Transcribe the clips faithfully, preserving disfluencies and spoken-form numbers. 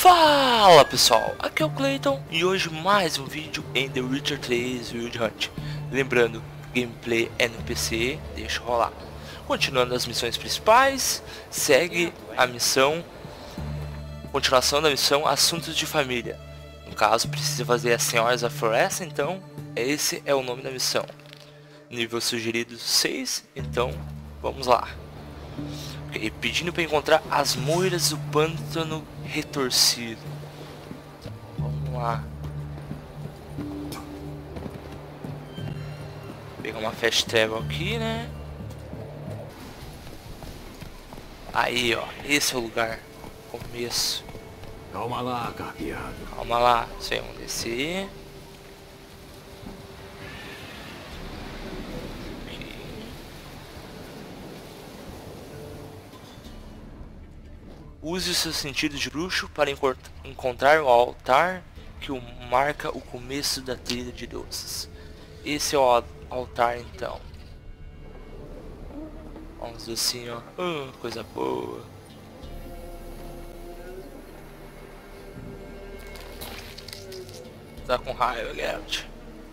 Fala pessoal, aqui é o Clayton e hoje mais um vídeo em The Witcher três Wild Hunt. Lembrando, gameplay é no P C, deixa rolar. Continuando as missões principais, segue a missão, continuação da missão Assuntos de Família. No caso, precisa fazer as Senhoras da Floresta, então esse é o nome da missão. Nível sugerido seis, então vamos lá. Okay, pedindo para encontrar as moiras do pântano retorcido. Então, vamos lá. Vou pegar uma fast travel aqui, né? Aí, ó, esse é o lugar. Começo. Calma lá, carpeado. Calma lá, isso aí, vamos descer. Use o seu sentido de bruxo para encontrar o altar que o marca o começo da trilha de doces. Esse é o altar então. Vamos assim, ó. Uh, coisa boa. Tá com raiva, Geralt.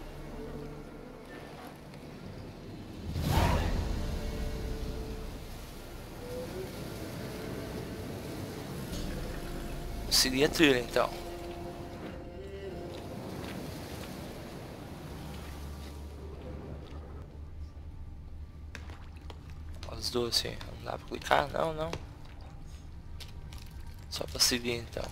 Seguir a trilha então. As doces, não dá pra clicar? Não, não. Só pra seguir então.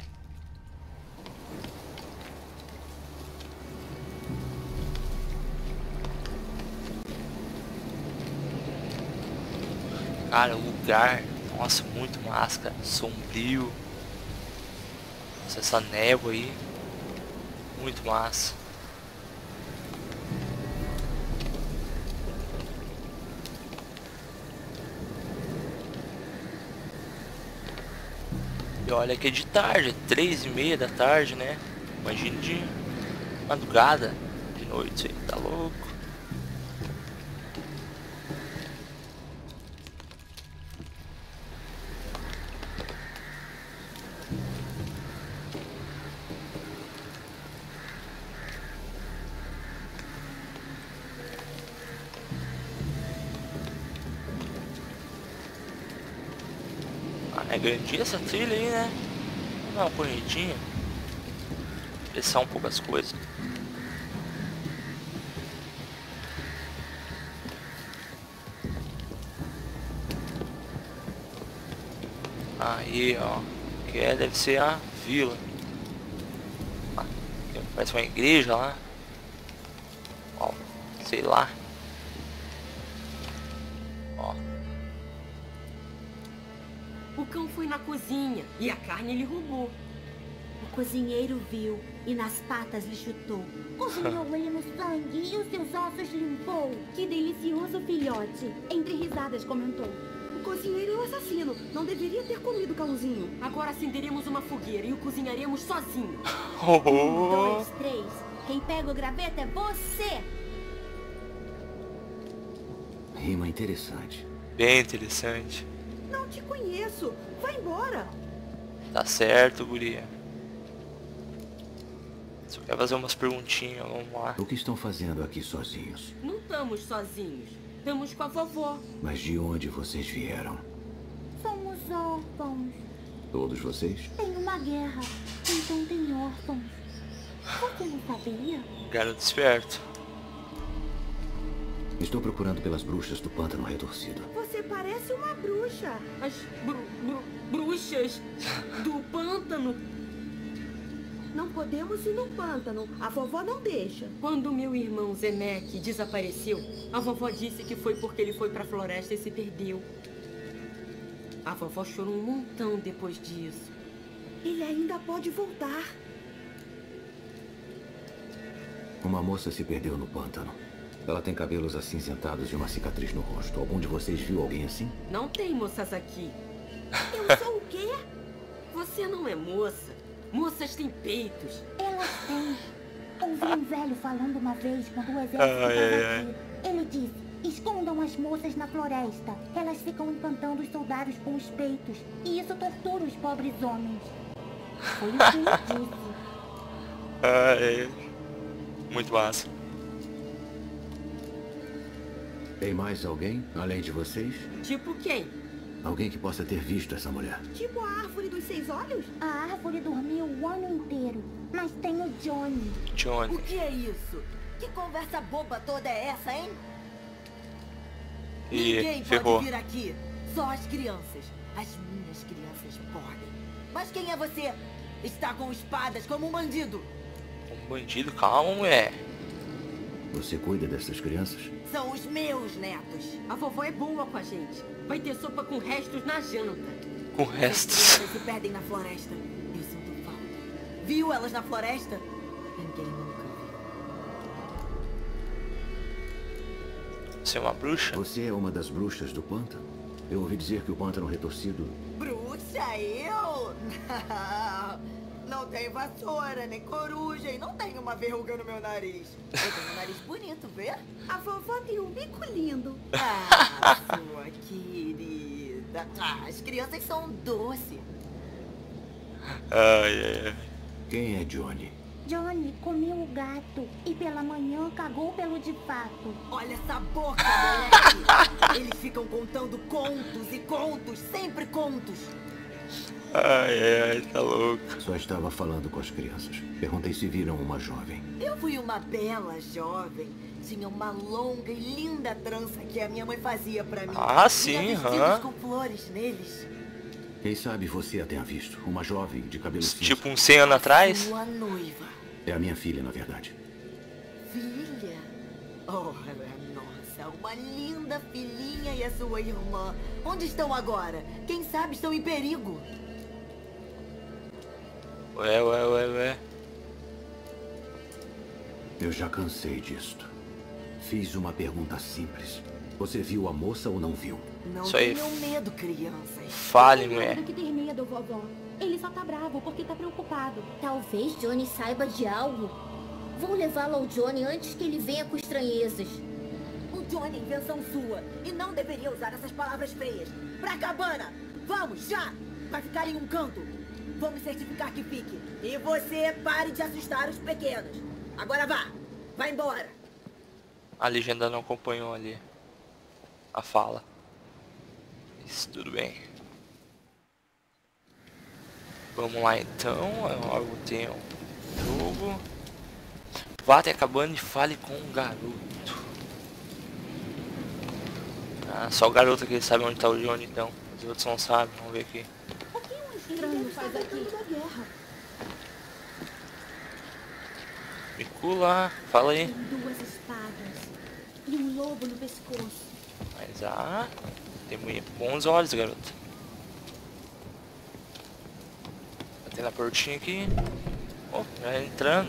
Cara, o lugar, nossa, muito massa, sombrio. Essa névoa aí, muito massa. E olha que é de tarde, três e meia da tarde, né? Imagina de madrugada, de noite, aí tá louco. É grandinha essa trilha aí, né? Vamos dar uma corridinha. Pressar um pouco as coisas. Aí, ó. Que é, deve ser a vila. Ah, parece uma igreja lá. Ó, sei lá. Ó. O cão foi na cozinha e a carne ele roubou. O cozinheiro viu e nas patas lhe chutou. Cozinhou ele no sangue e os seus ossos limpou. Que delicioso filhote. Entre risadas comentou. O cozinheiro é o assassino. Não deveria ter comido o cãozinho. Agora acenderemos uma fogueira e o cozinharemos sozinho. Oh. Um, dois, três. Quem pega o graveto é você. Rima interessante. Bem interessante. Não te conheço. Vai embora. Tá certo, guria. Só quero fazer umas perguntinhas, vamos lá. O que estão fazendo aqui sozinhos? Não estamos sozinhos. Estamos com a vovó. Mas de onde vocês vieram? Somos órfãos. Todos vocês? Tem uma guerra, então tem órfãos. Você não sabia? Garoto esperto. Estou procurando pelas bruxas do pântano retorcido. Você parece uma bruxa. As bru bru bruxas do pântano. Não podemos ir no pântano. A vovó não deixa. Quando meu irmão Zenek desapareceu, a vovó disse que foi porque ele foi pra floresta e se perdeu. A vovó chorou um montão depois disso. Ele ainda pode voltar. Uma moça se perdeu no pântano. Ela tem cabelos acinzentados e uma cicatriz no rosto. Algum de vocês viu alguém assim? Não tem moças aqui. Eu sou o quê? Você não é moça. Moças têm peitos. Elas têm. Ouvi um velho falando uma vez quando o exército Ai, ai, estava ai. aqui. Ele disse, escondam as moças na floresta. Elas ficam encantando os soldados com os peitos. E isso tortura os pobres homens. Foi o que ele disse. Ah, é. Muito massa. Tem mais alguém, além de vocês? Tipo quem? Alguém que possa ter visto essa mulher? Tipo a árvore dos seis olhos? A árvore dormiu o ano inteiro, mas tem o Johnny. Johnny. O que é isso? Que conversa boba toda é essa, hein? Ninguém E ferrou. pode vir aqui. Só as crianças. As minhas crianças podem. Mas quem é você? Está com espadas como um bandido. Um bandido, calma, mulher. Você cuida dessas crianças? São os meus netos. A vovó é boa com a gente. Vai ter sopa com restos na janta. Com As restos. crianças se perdem na floresta. Eu sinto falta. Viu elas na floresta? Ninguém nunca viu. Você é uma bruxa? Você é uma das bruxas do pântano? Eu ouvi dizer que o pântano retorcido... Bruxa, eu? Não tenho vassoura, nem coruja e não tenho uma verruga no meu nariz. Eu tenho um nariz bonito, vê? A vovó tem um bico lindo. Ah, sua querida. Ah, as crianças são doces. Ai, ai, ai. Quem é Johnny? Johnny comeu o gato e pela manhã cagou pelo de fato. Olha essa boca, moleque. Eles ficam contando contos e contos, sempre contos. Ai, ai, ai, tá louco. Só estava falando com as crianças. Perguntei se viram uma jovem. Eu fui uma bela jovem. Tinha uma longa e linda trança que a minha mãe fazia pra mim. Ah, sim, Tinha vestidos aham. com flores neles. Quem sabe você a tenha visto. Uma jovem de cabelo cinza. Tipo uns cem anos atrás? Sua noiva. É a minha filha, na verdade. Filha? Ora, nossa, uma linda filhinha e a sua irmã. Onde estão agora? Quem sabe estão em perigo. Ué, ué, ué, ué. Eu já cansei disto. Fiz uma pergunta simples. Você viu a moça ou não viu? Não Isso aí. tenham medo, crianças. Fale, Não tem mulher. nada que ter medo, vovó. Ele só tá bravo porque tá preocupado. Talvez Johnny saiba de algo. Vou levá-lo ao Johnny antes que ele venha com estranhezas. O Johnny é invenção sua. E não deveria usar essas palavras feias. Pra cabana! Vamos, já! Vai ficar em um canto. Vou me certificar que fique. E você pare de assustar os pequenos. Agora vá! Vai embora! A legenda não acompanhou ali a fala. Isso, tudo bem. Vamos lá então, é o tempo do jogo. Vá até a cabana e fale com o garoto. Ah, só o garoto que sabe onde tá o Johnny então. Os outros não sabem, vamos ver aqui. O que um estranho faz aqui da guerra? Micula, fala aí. Tem duas espadas e um lobo no pescoço. Mas ah, tem muito bons olhos, garoto. Tá tendo a portinha aqui. Oh, já entrando.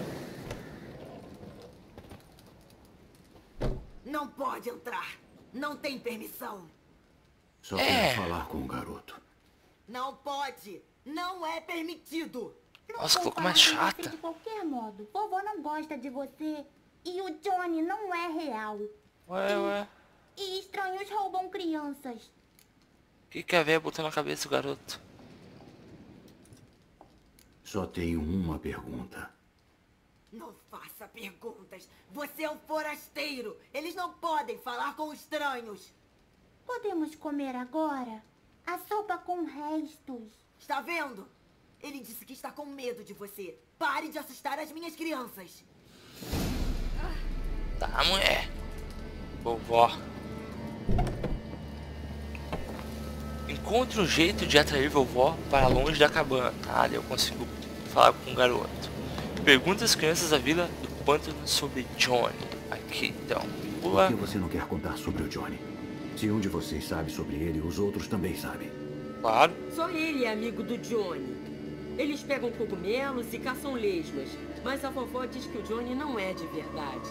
Não pode entrar. Não tem permissão. Só É. quero falar com o garoto. Não pode. Não é permitido. Não Nossa, vou colocou mais falar com você chata. de qualquer modo. Vovó não gosta de você. E o Johnny não é real. Ué, ué. E estranhos roubam crianças. O que que a véia botou na cabeça do garoto? Só tenho uma pergunta. Não faça perguntas. Você é um forasteiro. Eles não podem falar com estranhos. Podemos comer agora? A sopa com restos. Está vendo? Ele disse que está com medo de você. Pare de assustar as minhas crianças. Tá, mulher. Vovó. Encontre um jeito de atrair vovó para longe da cabana. Ah, ali eu consigo falar com o garoto. Pergunta às crianças da vila do pântano sobre Johnny. Aqui, então. Por Pula. que você não quer contar sobre o Johnny? Se um de vocês sabe sobre ele, os outros também sabem. Claro. Só ele é amigo do Johnny. Eles pegam cogumelos e caçam lesmas. Mas a vovó diz que o Johnny não é de verdade.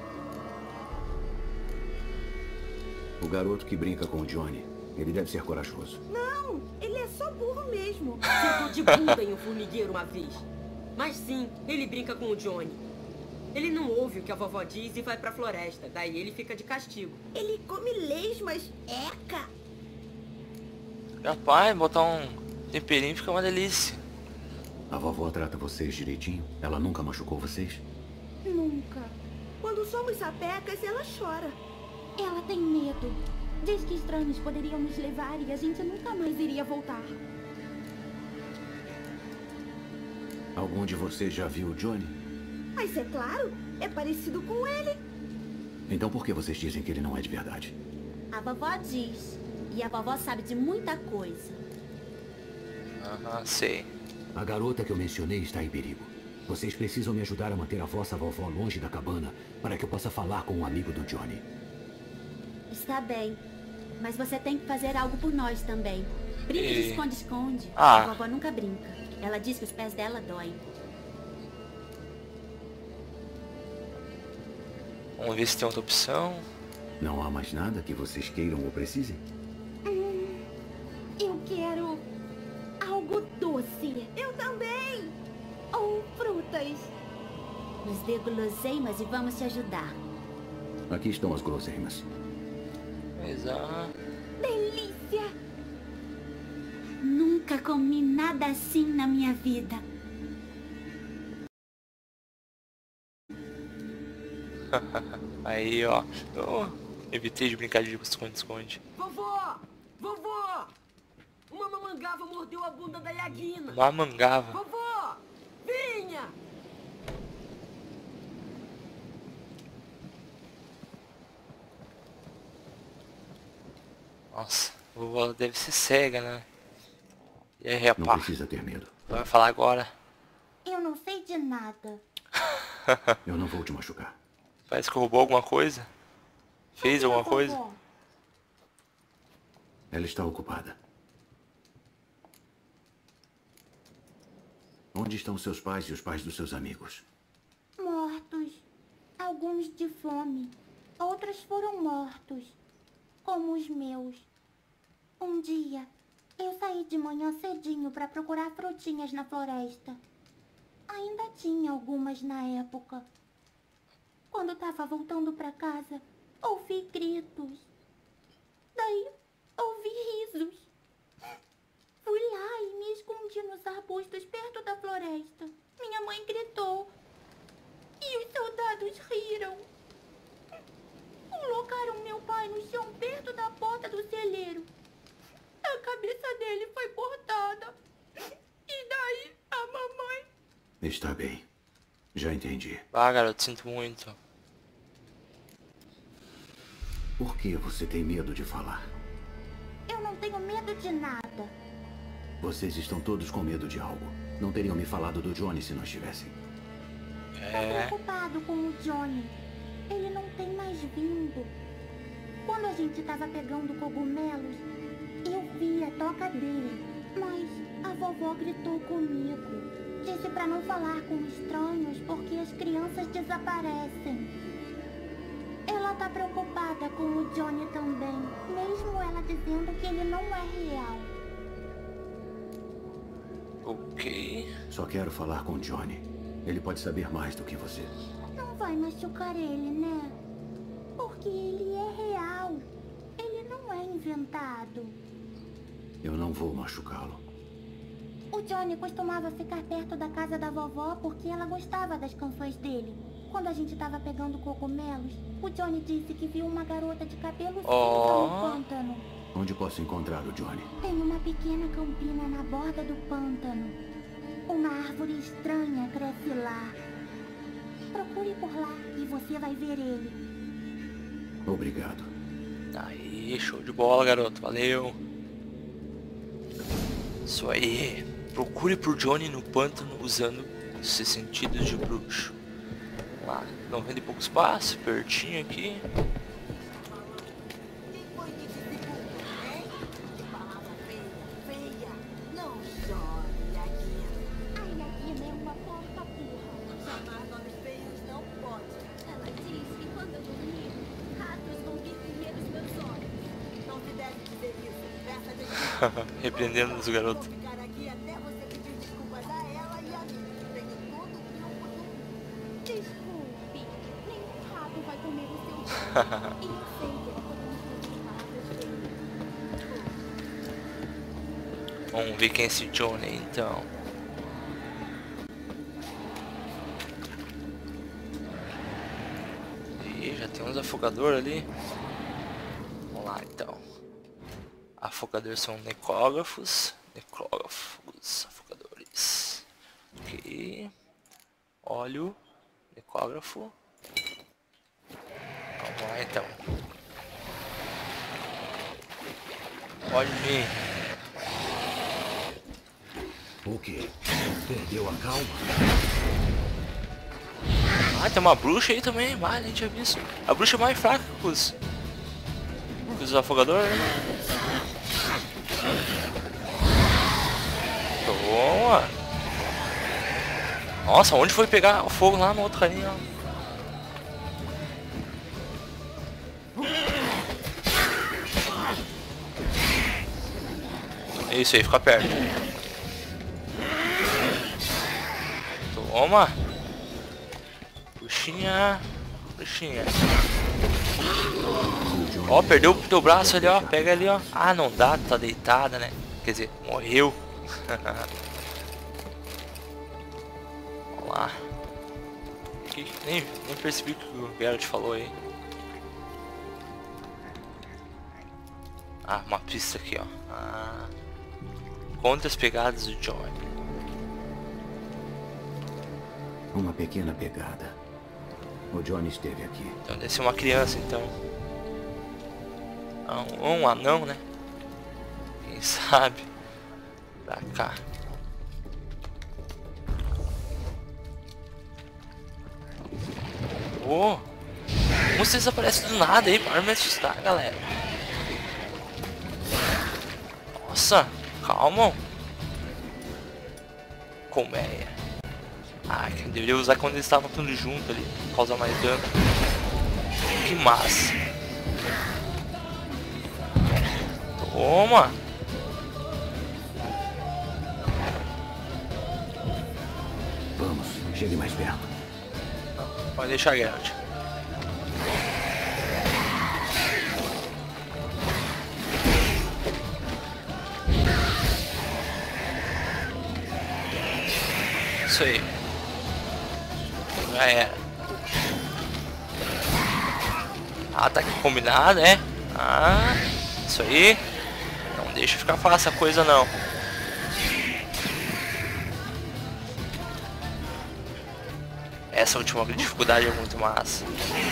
O garoto que brinca com o Johnny, ele deve ser corajoso. Não, ele é só burro mesmo. Sentou de bunda em um formigueiro uma vez. Mas sim, ele brinca com o Johnny. Ele não ouve o que a vovó diz e vai pra floresta. Daí ele fica de castigo. Ele come lesmas. Eca! Rapaz, botar um temperinho fica uma delícia. A vovó trata vocês direitinho? Ela nunca machucou vocês? Nunca. Quando somos sapecas, ela chora. Ela tem medo. Diz que estranhos poderiam nos levar e a gente nunca mais iria voltar. Algum de vocês já viu o Johnny? Mas é claro, é parecido com ele. Então por que vocês dizem que ele não é de verdade? A vovó diz. E a vovó sabe de muita coisa. Aham, sei. A garota que eu mencionei está em perigo. Vocês precisam me ajudar a manter a vossa vovó longe da cabana para que eu possa falar com um amigo do Johnny. Está bem. Mas você tem que fazer algo por nós também. Brinque de E- esconde-esconde. Ah. A vovó nunca brinca. Ela diz que os pés dela doem. Vamos ver se tem outra opção. Não há mais nada que vocês queiram ou precisem? Hum, eu quero algo doce. Eu também. Ou frutas. Nos dê guloseimas e vamos te ajudar. Aqui estão as guloseimas. Exato. Delícia. Nunca comi nada assim na minha vida. Aí, ó. Eu evitei de brincar de esconde-esconde. Vovó! Vovó! Uma mamangava mordeu a bunda da Yagina. Uma mangava. Vovó! Vinha! Nossa, a vovó deve ser cega, né? E aí, Não rapaz? precisa ter medo. Vai falar agora? Eu não sei de nada. Eu não vou te machucar. Parece que roubou alguma coisa. Fez alguma Vovó, coisa? Ela está ocupada. Onde estão seus pais e os pais dos seus amigos? Mortos. Alguns de fome. Outros foram mortos. Como os meus. Um dia, eu saí de manhã cedinho para procurar frutinhas na floresta. Ainda tinha algumas na época. Quando estava voltando para casa, ouvi gritos. Daí, ouvi risos. Fui lá e me escondi nos arbustos perto da floresta. Minha mãe gritou. E os soldados riram. Colocaram meu pai no chão perto da porta do celeiro. A cabeça dele foi cortada. E daí a mamãe... Está bem. Já entendi. Ah, garoto, sinto muito. Por que você tem medo de falar? Eu não tenho medo de nada. Vocês estão todos com medo de algo. Não teriam me falado do Johnny se não estivessem. Tô É. preocupado com o Johnny. Ele não tem mais vindo. Quando a gente tava pegando cogumelos, eu vi a toca dele. Mas a vovó gritou comigo. Disse pra não falar com estranhos porque as crianças desaparecem. Ela tá preocupada com o Johnny também, mesmo ela dizendo que ele não é real. Ok. Só quero falar com Johnny. Ele pode saber mais do que você. Não vai machucar ele, né? Porque ele é real. Ele não é inventado. Eu não vou machucá-lo. O Johnny costumava ficar perto da casa da vovó porque ela gostava das canções dele. Quando a gente tava pegando cogumelos, o Johnny disse que viu uma garota de cabelo cinza Oh. no pântano. Onde posso encontrar o Johnny? Tem uma pequena campina na borda do pântano. Uma árvore estranha cresce lá. Procure por lá e você vai ver ele. Obrigado. Aí, show de bola, garoto. Valeu. Isso aí. Procure por Johnny no pântano usando esses sentidos de bruxo. Vamos lá. Não vende pouco espaço. Pertinho aqui. Quem foi que te segurou, hein? Que palavra feia, feia. Não chore, Yagina. A Yagina é uma porca burra. Chamar nomes feios não pode. Ela diz que quando eu dormir, ratos vão vir comer os meus olhos. Não se deve dizer isso. Peça desculpa. Repreendendo os garotos. Vou ficar aqui até você pedir desculpas a ela e a mim. Tenho tudo o que eu puder. Desculpe, nenhum rato vai comer o seu Johnny. E eu sei que ele pronuncia as palavras dele. Vamos ver quem é esse Johnny, então. tem uns afogadores ali. Vamos lá então. Afogadores são necrógrafos. Necrógrafos, afogadores. Ok. Óleo. Necrógrafo. Vamos lá então. Olhe-me. O quê? Perdeu a calma? Ah, tem uma bruxa aí também. Ah, nem tinha visto. A bruxa é mais fraca que os, que os afogadores, né? Boa. Nossa, onde foi pegar o fogo lá no outro carinha, ó? Isso aí, fica perto. Toma. Puxinha. Puxinha. Ó, perdeu o teu braço ali, ó. Pega ali, ó. Ah, não dá, tá deitada, né? Quer dizer, morreu. Vamos lá. Que, nem, nem percebi o que o Geralt falou aí. Ah, uma pista aqui, ó. Ah. Contra as pegadas do Johnny. Uma pequena pegada. O Johnny esteve aqui. Então deve ser uma criança, então. Ah, um, um anão, né? Quem sabe? Pra cá. Oh! Como vocês aparecem do nada aí para me assustar, galera? Nossa! Calma. Colmeia. Ah, que eu deveria usar quando eles estavam tudo junto ali. Causar mais dano. Que massa. Toma. Vamos, chegue mais perto. Não, pode deixar, Geralt. Isso aí. Já era. Ataque combinado, né? Ah, isso aí. Não deixa ficar fácil a coisa, não. Essa última dificuldade é muito massa.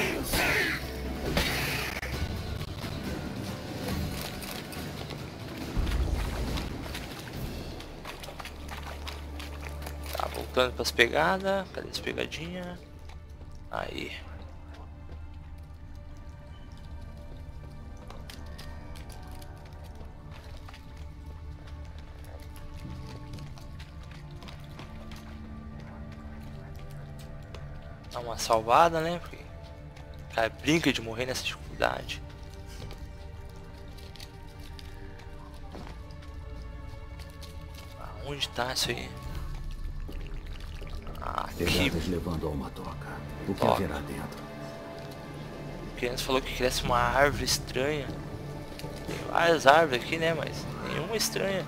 Voltando para as pegadas. Cadê as pegadinhas? Aí. Dá uma salvada, né? Porque o cara brinca de morrer nessa dificuldade. Aonde tá isso aí? Pegadas levando a uma toca. O que haverá dentro? O criança falou que cresce uma árvore estranha. Tem várias árvores aqui, né? Mas nenhuma estranha.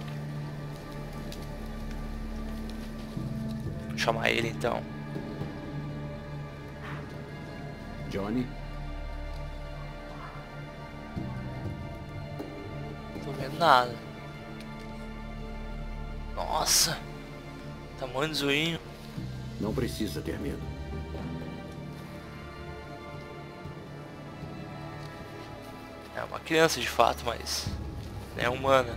Vou chamar ele então. Johnny? Não tô vendo nada. Nossa! Tamanho do zoinho. Não precisa ter medo. É uma criança de fato, mas é humana.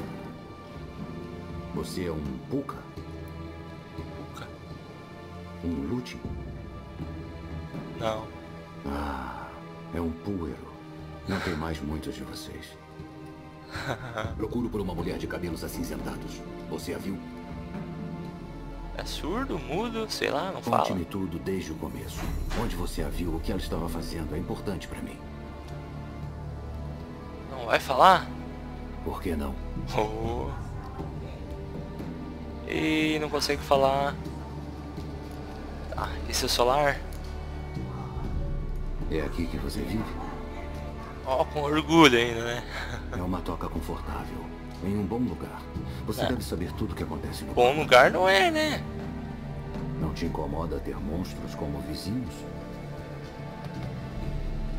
Você é um Puka? Puka? Um Lute? Não. Ah, é um Puero. Não tem mais muitos de vocês. Procuro por uma mulher de cabelos acinzentados. Você a viu? É surdo, mudo, sei lá, não fala. Conte-me tudo desde o começo. Onde você a viu, o que ela estava fazendo, é importante pra mim. Não vai falar? Por que não? Oh. E não consegue falar. Tá, e seu solar? É aqui que você vive? Ó, oh, com orgulho ainda, né? É uma toca confortável, em um bom lugar. Você é. deve saber tudo o que acontece no bom lugar não é, né? Não te incomoda ter monstros como vizinhos?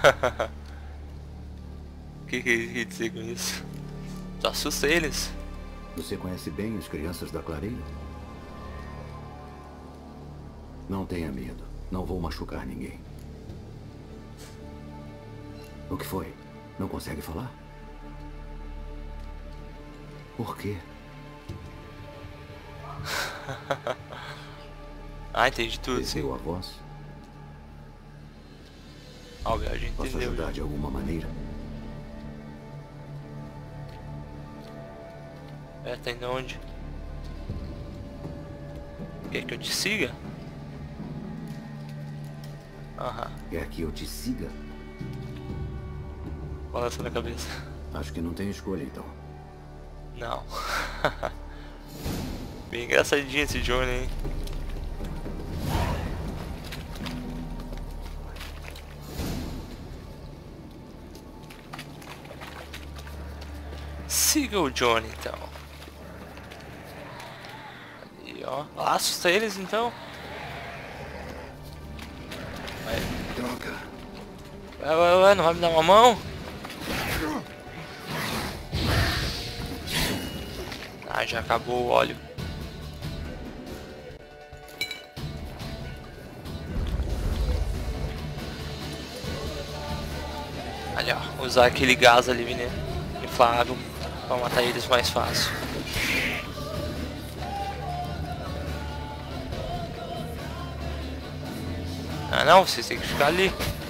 O que que ele quer dizer com isso? Tu assusta eles? Você conhece bem as crianças da clareira? Não tenha medo. Não vou machucar ninguém. O que foi? Não consegue falar? Por quê? Ah, entendi tudo, sim. Perdeu a voz? Ah, o Gajo Posso entendeu. ajudar de alguma maneira? É, tá indo onde? Quer que eu te siga? Aham. Quer que eu te siga? Balança na cabeça. Acho que não tem escolha, então. Não. Bem engraçadinho esse Johnny, hein? Siga o Johnny, então. Ali, ó. Ah, assusta eles, então. Vai. Droga! Vai, vai, vai, não vai me dar uma mão? Ah, já acabou o óleo. Ali, ó. Usar aquele gás ali, né? Inflável. Pra matar eles mais fácil. Ah não, vocês têm que ficar ali.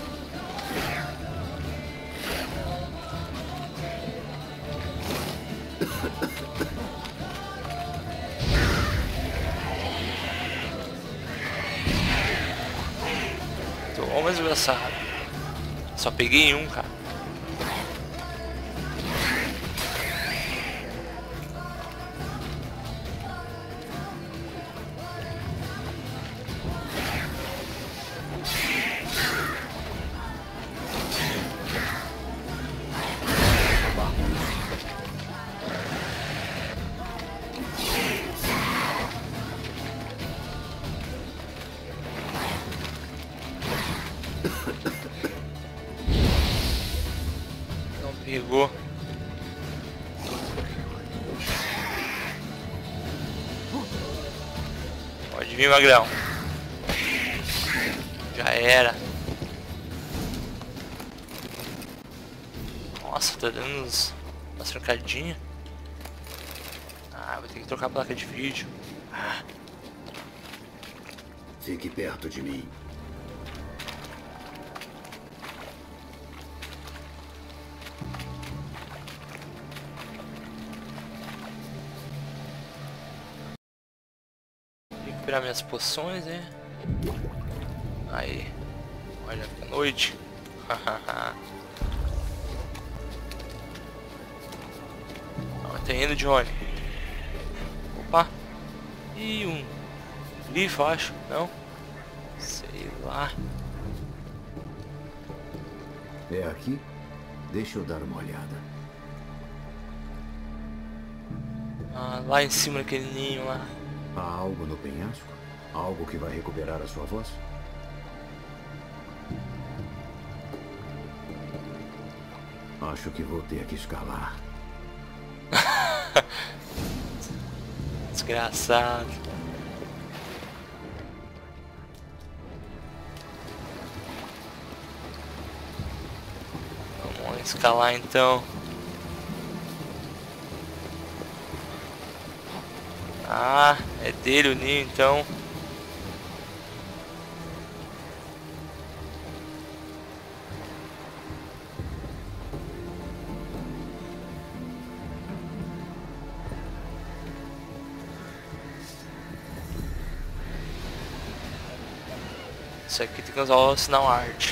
Toma, desgraçado. Só peguei um, cara. Pegou. Pode vir, magrão. Já era. Nossa, tá dando uns, umas trancadinhas. Ah, vou ter que trocar a placa de vídeo. Ah. Fique perto de mim. Recuperar minhas poções, né? Aí. Olha, fica noite. Tá indo, Johnny. Opa. E um grifo, acho. Não? Sei lá. É aqui? Deixa eu dar uma olhada. Ah, lá em cima daquele ninho lá. Há algo no penhasco? Algo que vai recuperar a sua voz? Acho que vou ter que escalar. Desgraçado. Vamos escalar então. Ah, é dele o ninho então. Isso aqui tem que usar o sinal art.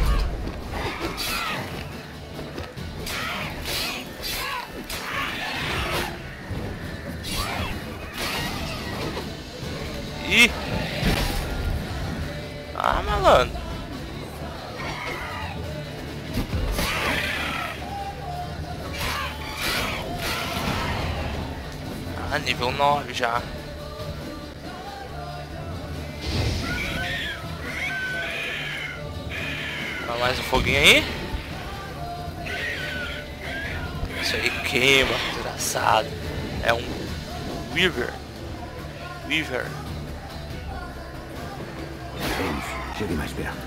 Ih! Ah, malandro! Ah, nível nove já. Mais um foguinho aí. Isso aí queima, desgraçado. É um Weaver. Weaver. É isso. Chegue mais perto.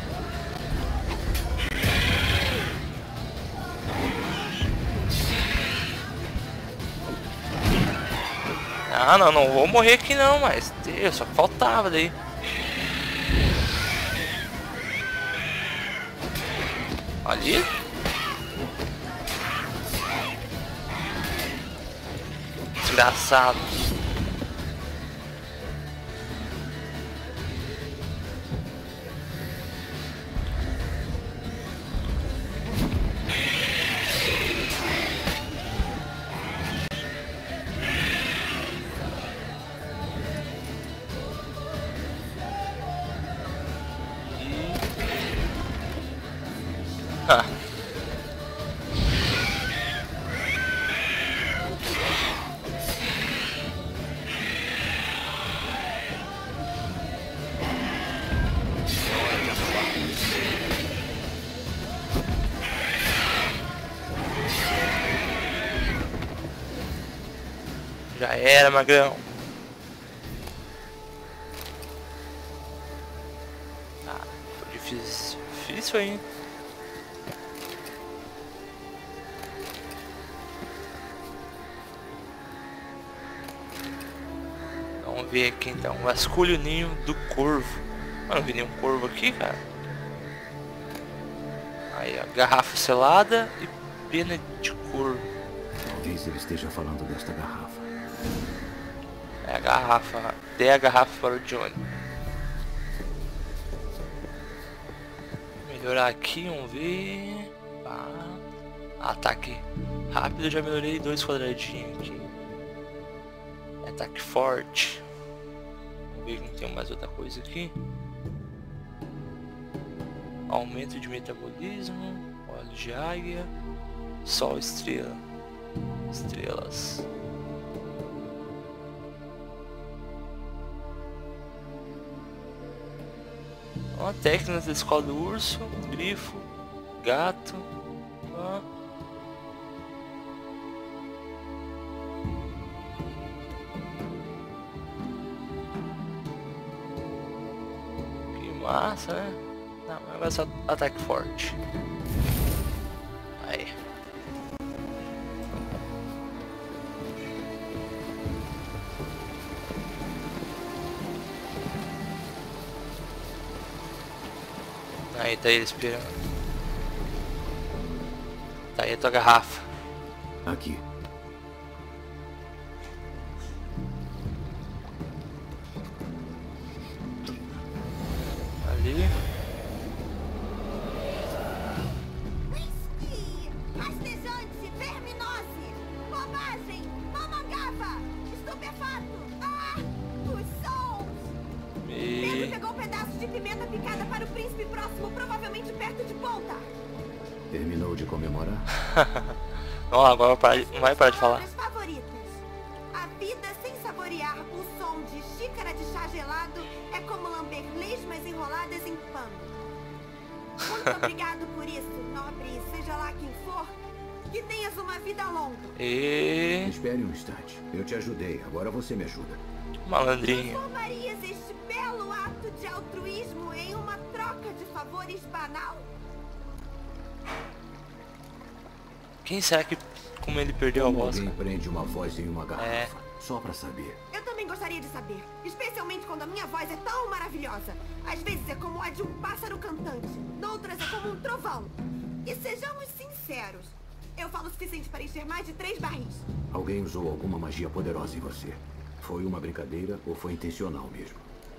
Ah, não, não vou morrer aqui não, mas Deus, só faltava daí. Ali. Desgraçado. Ah. Já era, magrão. Ah, foi difícil, difícil aí. Vamos ver aqui então, vasculho ninho do corvo. Eu não vi nenhum corvo aqui, cara. Aí, ó, garrafa selada e pena de corvo. Talvez ele esteja falando desta garrafa. É a garrafa, dê a garrafa para o Johnny. Melhorar aqui, vamos ver. Ah, ataque rápido, já melhorei dois quadradinhos aqui. Ataque forte. Vamos ver que não tem mais outra coisa aqui. Aumento de metabolismo. Óleo de águia. Sol, estrela. Estrelas. Uma técnica da escola do urso. Grifo. Gato. Ah. Massa, né? Não, mas vai só ataque forte. Aí. Aí tá ele esperando. Tá aí a tua garrafa. Aqui. Ali. Whisky! Rastejante! Verminose! Bobagem! Mamangava! Estupefato! Ah! Os sons! Pedro E... pegou um pedaço de pimenta picada para o príncipe próximo, provavelmente perto de Ponta. Terminou de comemorar? Não, agora não vai parar de falar. Palavras favoritas. A vida sem saborear o som de xícara de chá gelado é como lamber lesmas enroladas em pano. Muito obrigado por isso, nobre, seja lá quem for. Que tenhas uma vida longa. E... Espere um instante. Eu te ajudei, agora você me ajuda. Malandrinho. Transformarias este belo ato de altruísmo em uma troca de favores banal? Quem será que, como ele perdeu Como a voz? alguém prende uma voz em uma garrafa? É. Só pra saber. Eu também gostaria de saber, especialmente quando a minha voz é tão maravilhosa. Às vezes é como a de um pássaro cantante, noutras é como um trovão. E sejamos sinceros, eu falo o suficiente para encher mais de três barris. Alguém usou alguma magia poderosa em você. Foi uma brincadeira ou foi intencional mesmo?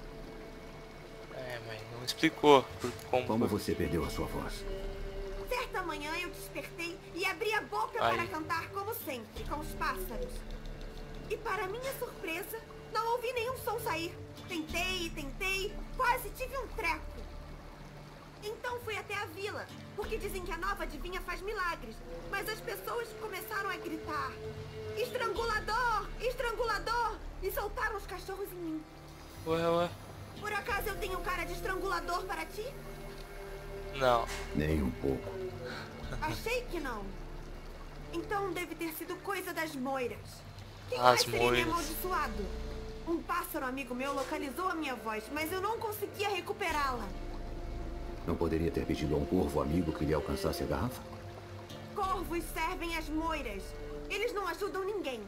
É, mas não explicou por como. Como você perdeu a sua voz? Certa manhã eu despertei e abri a boca Aí. para cantar como sempre, com os pássaros. E para minha surpresa, não ouvi nenhum som sair. Tentei e tentei, quase tive um treco. Então fui até a vila, porque dizem que a nova adivinha faz milagres. Mas as pessoas começaram a gritar: estrangulador! Estrangulador! E soltaram os cachorros em mim. Ué, ué. Por acaso eu tenho cara de estrangulador para ti? Não. Nem um pouco. Achei que não. Então deve ter sido coisa das moiras. Quem As mais seria moiras. amaldiçoado? Um pássaro amigo meu localizou a minha voz, mas eu não conseguia recuperá-la. Não poderia ter pedido a um corvo amigo que lhe alcançasse a garrafa? Corvos servem as moiras. Eles não ajudam ninguém.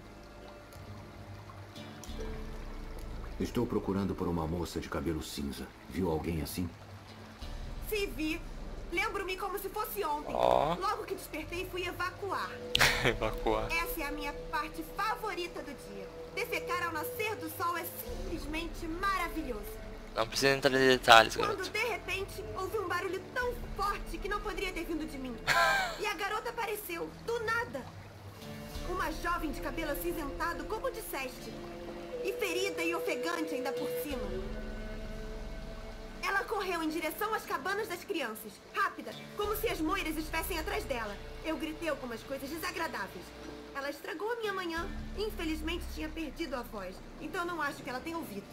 Estou procurando por uma moça de cabelo cinza. Viu alguém assim? Se vi, lembro-me como se fosse ontem. Ó. Logo que despertei, fui evacuar. Evacuar. Essa é a minha parte favorita do dia. Defecar ao nascer do sol é simplesmente maravilhoso. Não precisa entrar em detalhes, Quando garoto. de repente ouvi um barulho tão forte que não poderia ter vindo de mim. E a garota apareceu, do nada. Uma jovem de cabelo acinzentado, como disseste. E ferida e ofegante ainda por cima. Ela correu em direção às cabanas das crianças. Rápida, como se as moiras estivessem atrás dela. Eu gritei algumas coisas desagradáveis. Ela estragou a minha manhã. Infelizmente tinha perdido a voz. Então não acho que ela tenha ouvido.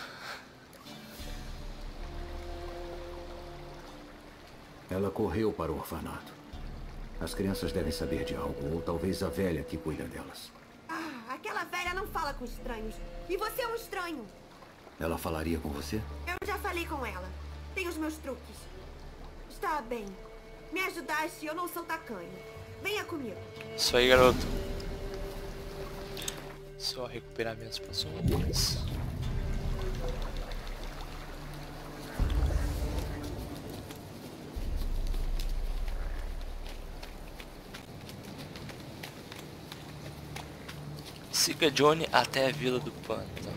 Ela correu para o orfanato. As crianças devem saber de algo, ou talvez a velha que cuida delas. Ah, aquela velha não fala com estranhos. E você é um estranho. Ela falaria com você? Eu já falei com ela. Tenho os meus truques. Está bem. Me ajudaste e eu não sou tacanho. Venha comigo. Isso aí, garoto. Só recuperar minhas poções. Siga Johnny até a Vila do Pântano.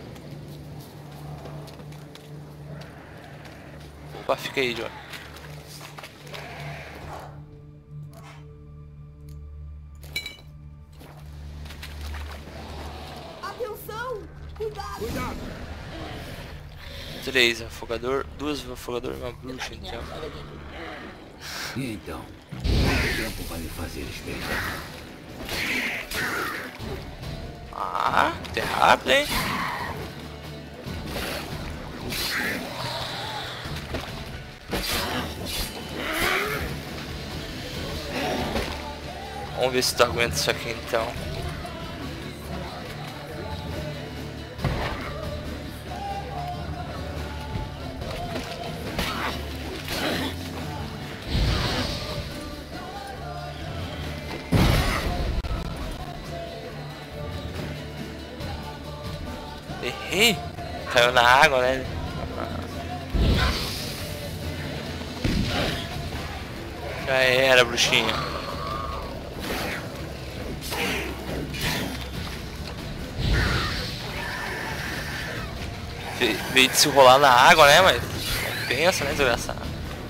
Opa, fica aí, Johnny. Atenção! Cuidado! Cuidado! Três afogador, duas afogador e uma bruxa, então. E então? Quanto tempo vai me fazer esperar? Ah, até rápido, hein? Vamos ver se tu aguenta isso aqui então. Errei! Caiu na água, né? Já era, bruxinha. Ve- Veio de se rolar na água, né? Mas pensa, né, desgraçado?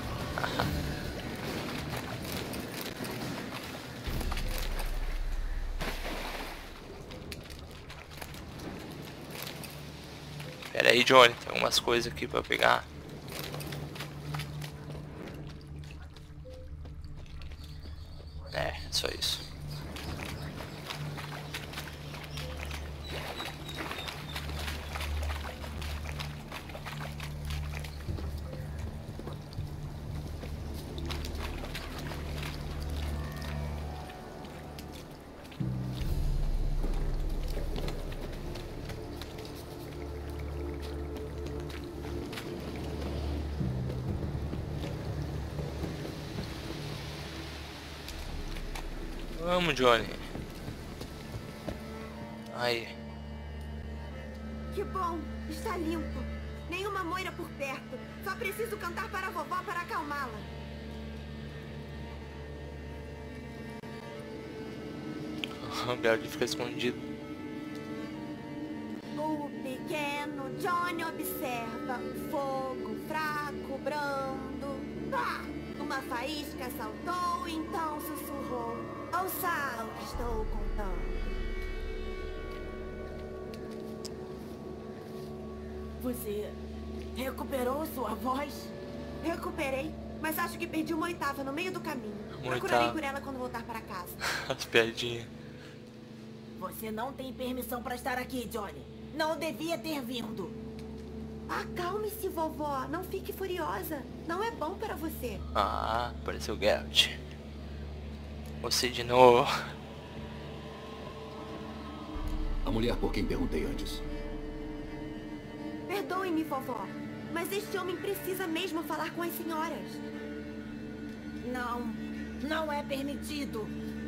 Pera aí, Johnny, tem algumas coisas aqui pra pegar. É, só isso. Vamos, Johnny. Aí. Que bom! Está limpo. Nenhuma moira por perto. Só preciso cantar para a vovó para acalmá-la. O Gerd fica escondido. O pequeno Johnny observa um fogo fraco, brando. Pá! Uma faísca saltou, então sussurrou. Ouça o que estou contando. Você recuperou sua voz? Recuperei, mas acho que perdi uma oitava no meio do caminho. Uma Procurarei oitava. por ela quando voltar para casa. As piadinhas. Você não tem permissão para estar aqui, Johnny. Não devia ter vindo. Acalme-se, vovó. Não fique furiosa. Não é bom para você. Ah, apareceu o Geralt. Você de novo. A mulher por quem perguntei antes. Perdoe-me, vovó. Mas este homem precisa mesmo falar com as senhoras. Não, não é permitido.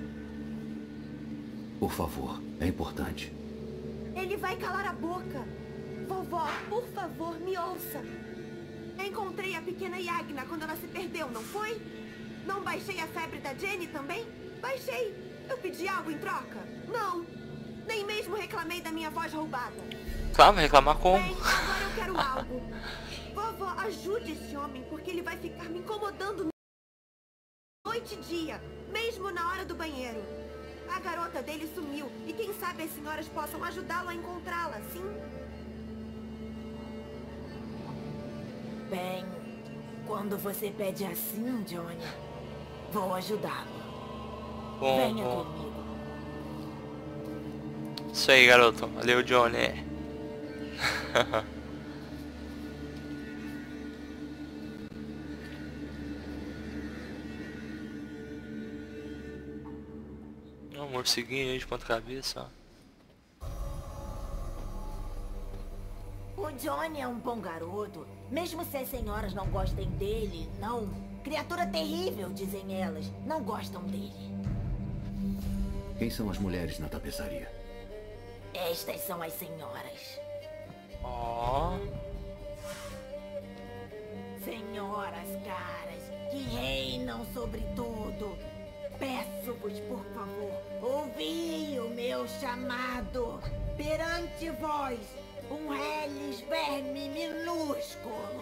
Por favor, é importante. Ele vai calar a boca. Vovó, por favor, me ouça. Encontrei a pequena Yagna quando ela se perdeu, não foi? Não baixei a febre da Jenny também? Baixei. Eu pedi algo em troca? Não. Nem mesmo reclamei da minha voz roubada. Claro, vai reclamar como? Bem, agora eu quero algo. Vovó, ajude esse homem, porque ele vai ficar me incomodando noite e dia, mesmo na hora do banheiro. A garota dele sumiu e quem sabe as senhoras possam ajudá-lo a encontrá-la, sim? Bem, quando você pede assim, Johnny, vou ajudá-lo. Bom, Venha bom. comigo. Isso aí, garoto. Valeu, Johnny. Um morceguinho aí de ponta cabeça. O Johnny é um bom garoto, mesmo se as senhoras não gostem dele, não. Criatura terrível, dizem elas. Não gostam dele. Quem são as mulheres na tapeçaria? Estas são as senhoras. Ó. Senhoras caras, que reinam sobre tudo. Peço-vos, por favor, ouvi o meu chamado. Perante vós, um reles verme minúsculo.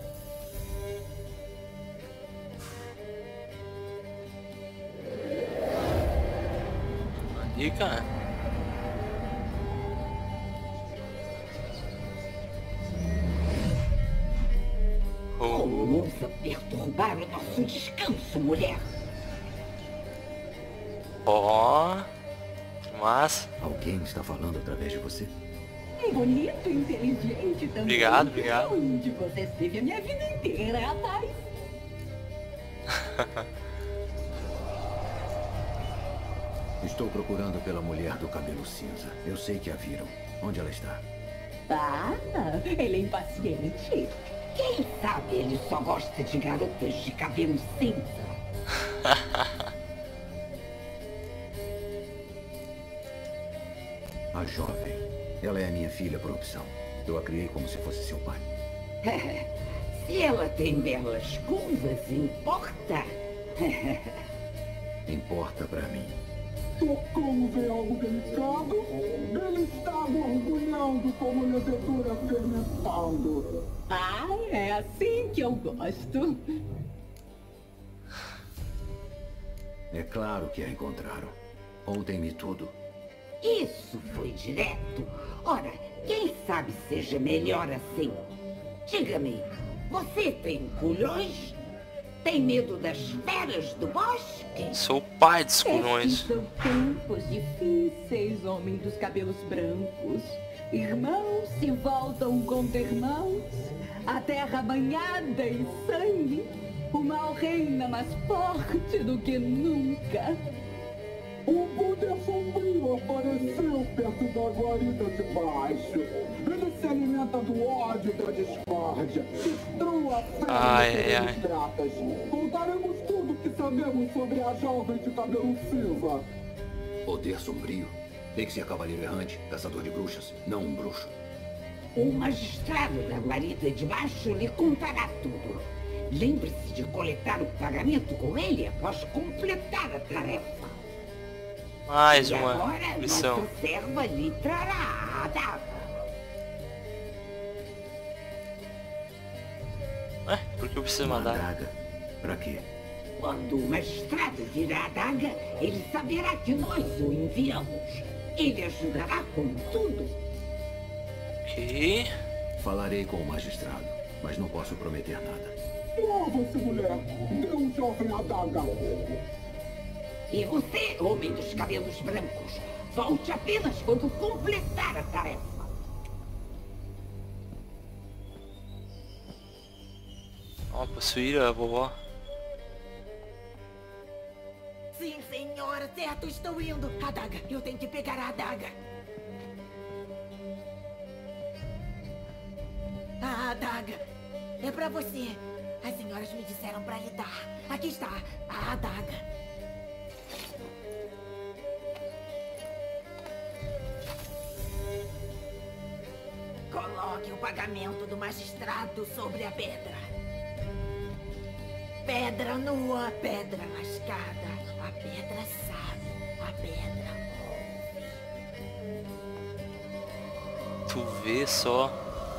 E cara. Como ousa perturbar o nosso descanso, mulher? Ó. Mas. Alguém está falando através de você? Bonito, inteligente também. Obrigado, obrigado. Onde você esteve a minha vida inteira, rapaz? Estou procurando pela mulher do cabelo cinza. Eu sei que a viram. Onde ela está? Ah, ele é impaciente. Quem sabe ele só gosta de garotas de cabelo cinza? A jovem. Ela é a minha filha por opção. Eu a criei como se fosse seu pai. Se ela tem belas curvas, importa? Importa pra mim. Tocamos em algo delicado. Ele está borbulhando como levedura fermentando. Ah, é assim que eu gosto. É claro que a encontraram. Contem-me tudo. Isso foi direto. Ora, quem sabe seja melhor assim. Diga-me, você tem culhões? Tem medo das feras do bosque? Sou o pai dos Estes culhões. são tempos difíceis, homem dos cabelos brancos. Irmãos se voltam contra irmãos. A terra banhada em sangue. O mal reina mais forte do que nunca. O poder sombrio apareceu perto da guarida de baixo. Ele se alimenta do ódio da discórdia. Destrua a fé Ai, dos ai, ai. gratas. Contaremos tudo o que sabemos sobre a jovem de cabelo cinza. Poder sombrio? Tem que ser cavaleiro errante, caçador de bruxas, não um bruxo. O magistrado da guarida de baixo lhe contará tudo. Lembre-se de coletar o pagamento com ele após completar a tarefa. Mais E uma agora, missão. nossa serva lhe trará a adaga. Ué, por que eu preciso Uma mandar? adaga? Pra quê? Quando o magistrado virar a adaga, ele saberá que nós o enviamos. Ele ajudará com tudo. Ok. Falarei com o magistrado, mas não posso prometer nada. Mova-se, mulher. Dê um jovem adaga. E você, homem dos cabelos brancos, volte apenas quando completar a tarefa. Ó, possuíram a vovó. Sim, senhora, certo, estou indo. A adaga, eu tenho que pegar a adaga. A adaga é pra você. As senhoras me disseram pra lhe dar. Aqui está, a adaga. Coloque o pagamento do magistrado sobre a pedra. Pedra nua, pedra lascada. A pedra sabe, a pedra ouve. Tu vê só.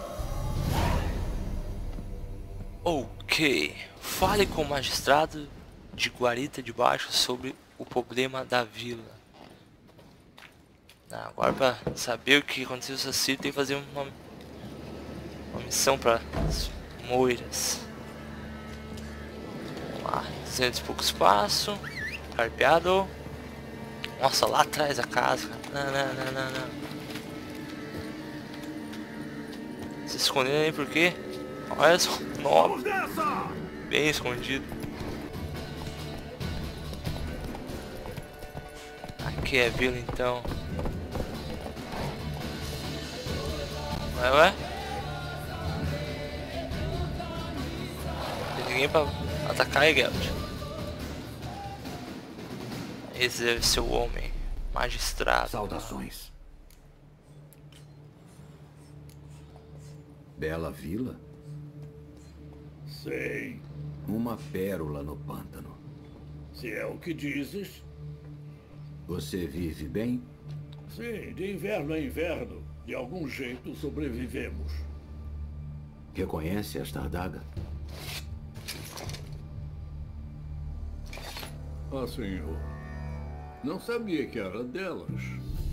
Ok. Fale com o magistrado de Guarita de Baixo sobre o problema da vila. Ah, agora pra saber o que aconteceu com essa Ciri, tem que fazer uma, uma missão para as moiras. Vamos lá, duzentos e pouco espaço. Carpeado. Nossa, lá atrás da casa. Não, não, não, não, não. Se escondendo aí por quê? Olha só. Nossa. Bem escondido. Aqui é a vila então. Ué, ué? Não tem ninguém pra atacar aí, Geralt. Esse deve ser o homem. Magistrado. Saudações. Bela vila? Sei. Uma pérola no pântano. Se é o que dizes. Você vive bem? Sim, de inverno a inverno. De algum jeito sobrevivemos. Reconhece esta adaga? Ah, senhor. Não sabia que era delas.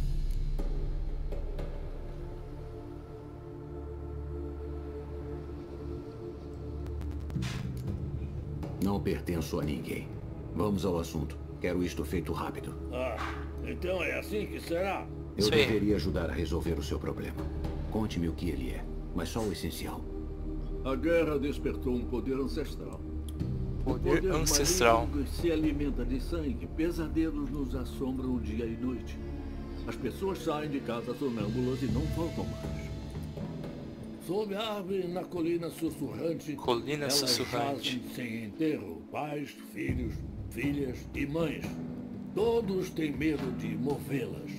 Não pertenço a ninguém. Vamos ao assunto. Quero isto feito rápido. Ah, então é assim que será? Eu Sim. deveria ajudar a resolver o seu problema. Conte-me o que ele é, mas só o essencial. A guerra despertou um poder ancestral. Poder, poder ancestral. Que se alimenta de sangue. Pesadelos nos assombram dia e noite. As pessoas saem de casa sonâmbulas e não voltam mais. Sob a árvore na colina sussurrante, colina elas sussurrante. jazem sem enterro, pais, filhos, filhas e mães. Todos têm medo de movê-las.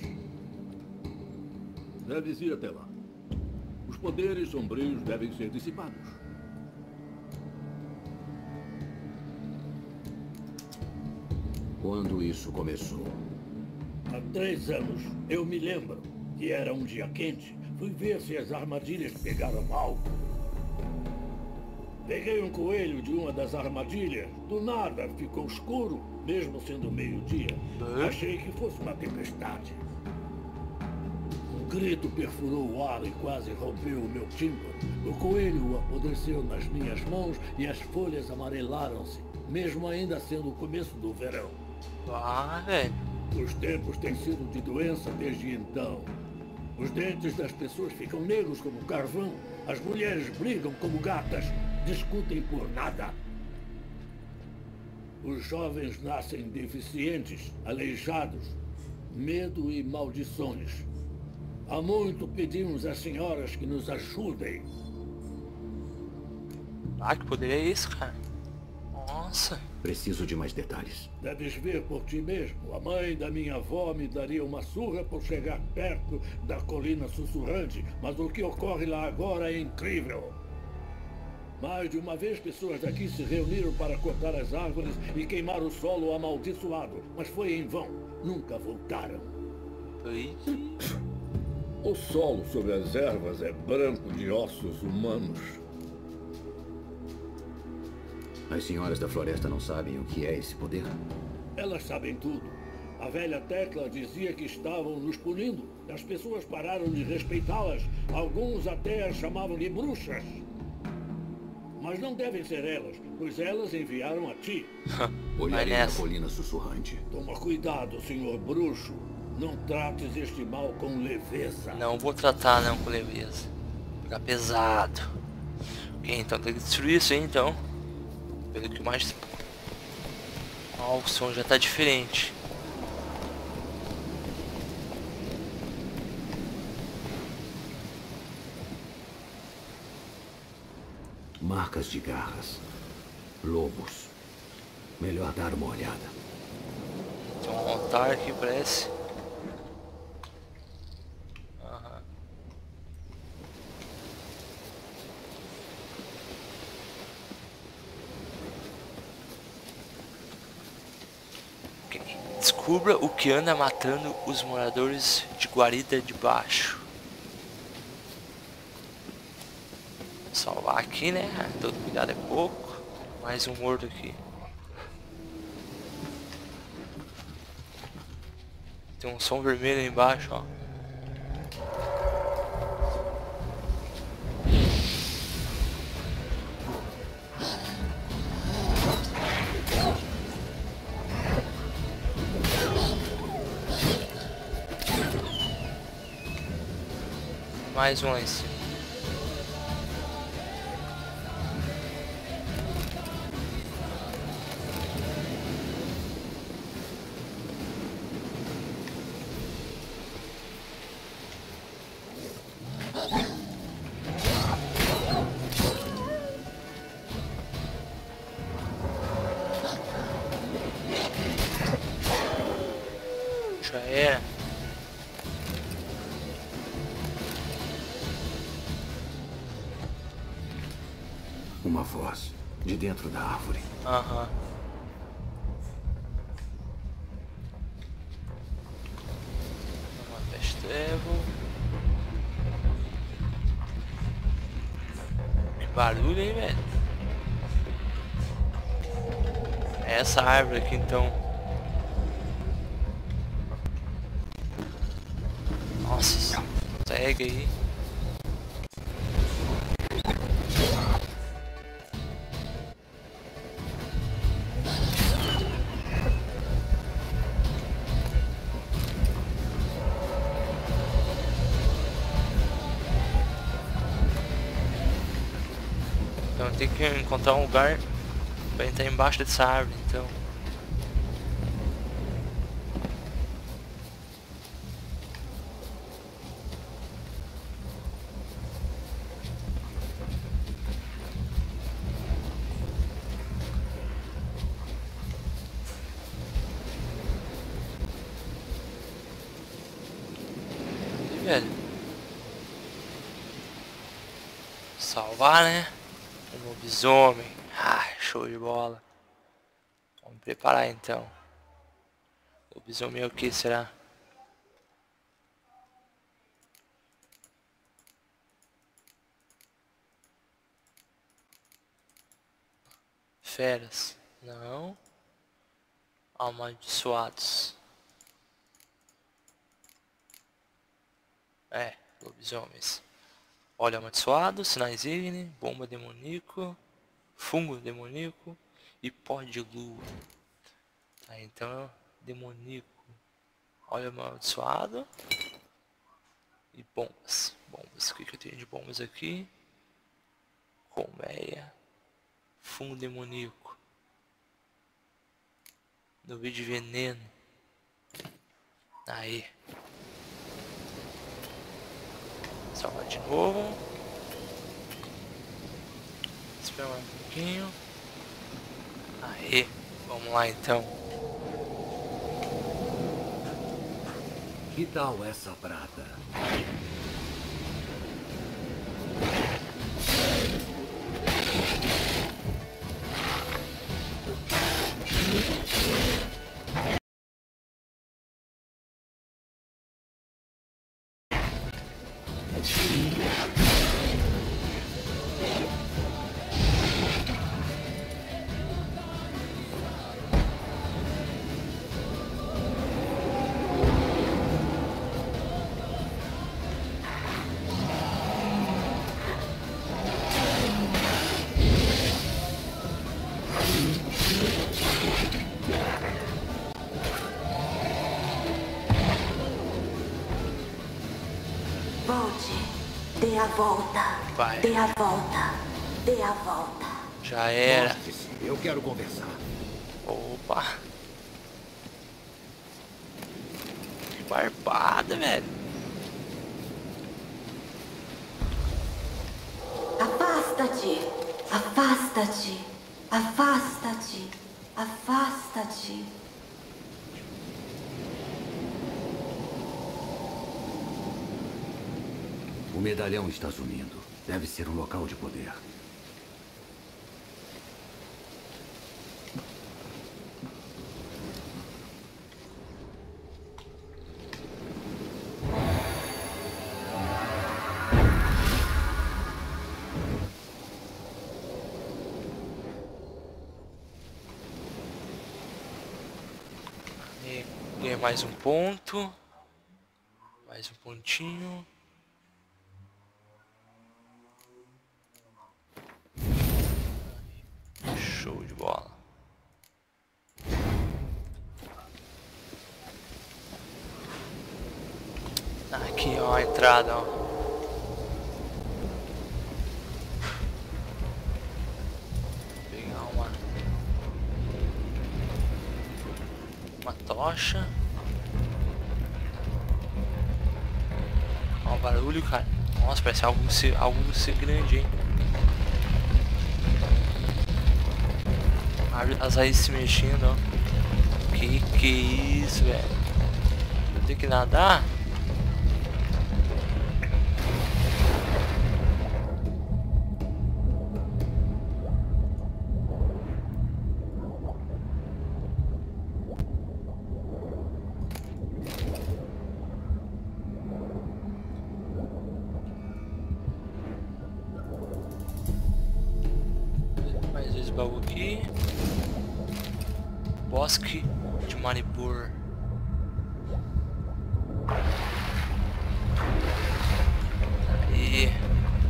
Deves ir até lá. Os poderes sombrios devem ser dissipados. Quando isso começou? Há três anos, eu me lembro que era um dia quente. Fui ver se as armadilhas pegaram mal. Peguei um coelho de uma das armadilhas. Do nada, ficou escuro, mesmo sendo meio-dia. Achei que fosse uma tempestade. Um grito perfurou o ar e quase rompeu o meu tímpano. O coelho apodreceu nas minhas mãos e as folhas amarelaram-se, mesmo ainda sendo o começo do verão. Ah, velho. Os tempos têm sido de doença desde então. Os dentes das pessoas ficam negros como carvão. As mulheres brigam como gatas. Discutem por nada. Os jovens nascem deficientes, aleijados. Medo e maldições. Há muito pedimos às senhoras que nos ajudem. Ah, que poder é esse, cara? Nossa. Preciso de mais detalhes. Deves ver por ti mesmo. A mãe da minha avó me daria uma surra por chegar perto da colina sussurrante, mas o que ocorre lá agora é incrível. Mais de uma vez pessoas daqui se reuniram para cortar as árvores e queimar o solo amaldiçoado, mas foi em vão. Nunca voltaram. Oi? O solo sobre as ervas é branco de ossos humanos. As senhoras da floresta não sabem o que é esse poder? Elas sabem tudo. A velha Tecla dizia que estavam nos punindo. As pessoas pararam de respeitá-las. Alguns até as chamavam de bruxas. Mas não devem ser elas, pois elas enviaram a ti. Olharei na colina sussurrante. Toma cuidado, senhor bruxo. Não trates este mal com leveza. Não vou tratar não com leveza. Ficar pesado. Ok, então tem que destruir isso aí então. Pelo que mais... Ó, o som já tá diferente. Marcas de garras. Lobos. Melhor dar uma olhada. Tem um altar aqui, parece. Aham. Ok. Descubra o que anda matando os moradores de Guarita de Baixo. Salvar aqui, né? Todo cuidado é pouco. Mais um morto aqui. Tem um som vermelho aí embaixo, ó. Mais um lá em cima. Já era. Uma voz de dentro da árvore. Aham. Uma festevo. Que barulho, hein, velho? É essa árvore aqui, então. Nossa, segue aí. Então tem que encontrar um lugar pra entrar embaixo dessa árvore, então. Velho, salvar, né? Um lobisomem. Ah, show de bola. Vamos preparar então. Lobisomem é o que será? Feras. Não. Amaldiçoados. É, lobisomens. Olho amaldiçoado, sinais ígne, bomba demoníaco, fungo demoníaco e pó de lua. Tá, então, demoníaco. Olho amaldiçoado e bombas. Bombas, o que, que eu tenho de bombas aqui? Colmeia, fungo demoníaco, nuvem de veneno. Aí. Salvar de novo. Espera um pouquinho. Aí, vamos lá então. Que tal essa prata? Volte. Dê a volta. Vai. Dê a volta. Dê a volta. Já era. Eu quero conversar. Opa. Que barbada, velho. Afasta-te. Afasta-te. Afasta-te. Afasta-te. O medalhão está sumindo. Deve ser um local de poder. Ganhei mais um ponto. Mais um pontinho. Show de bola. Aqui, ó, a entrada, ó. Vou pegar uma uma tocha. Ó o barulho, cara. Nossa, parece algo ser, algo ser grande, hein? As raízes se mexendo, ó. Que que é isso, velho? Vou ter que nadar? Mais esse baú aqui. Bosque de Manipur. Aí.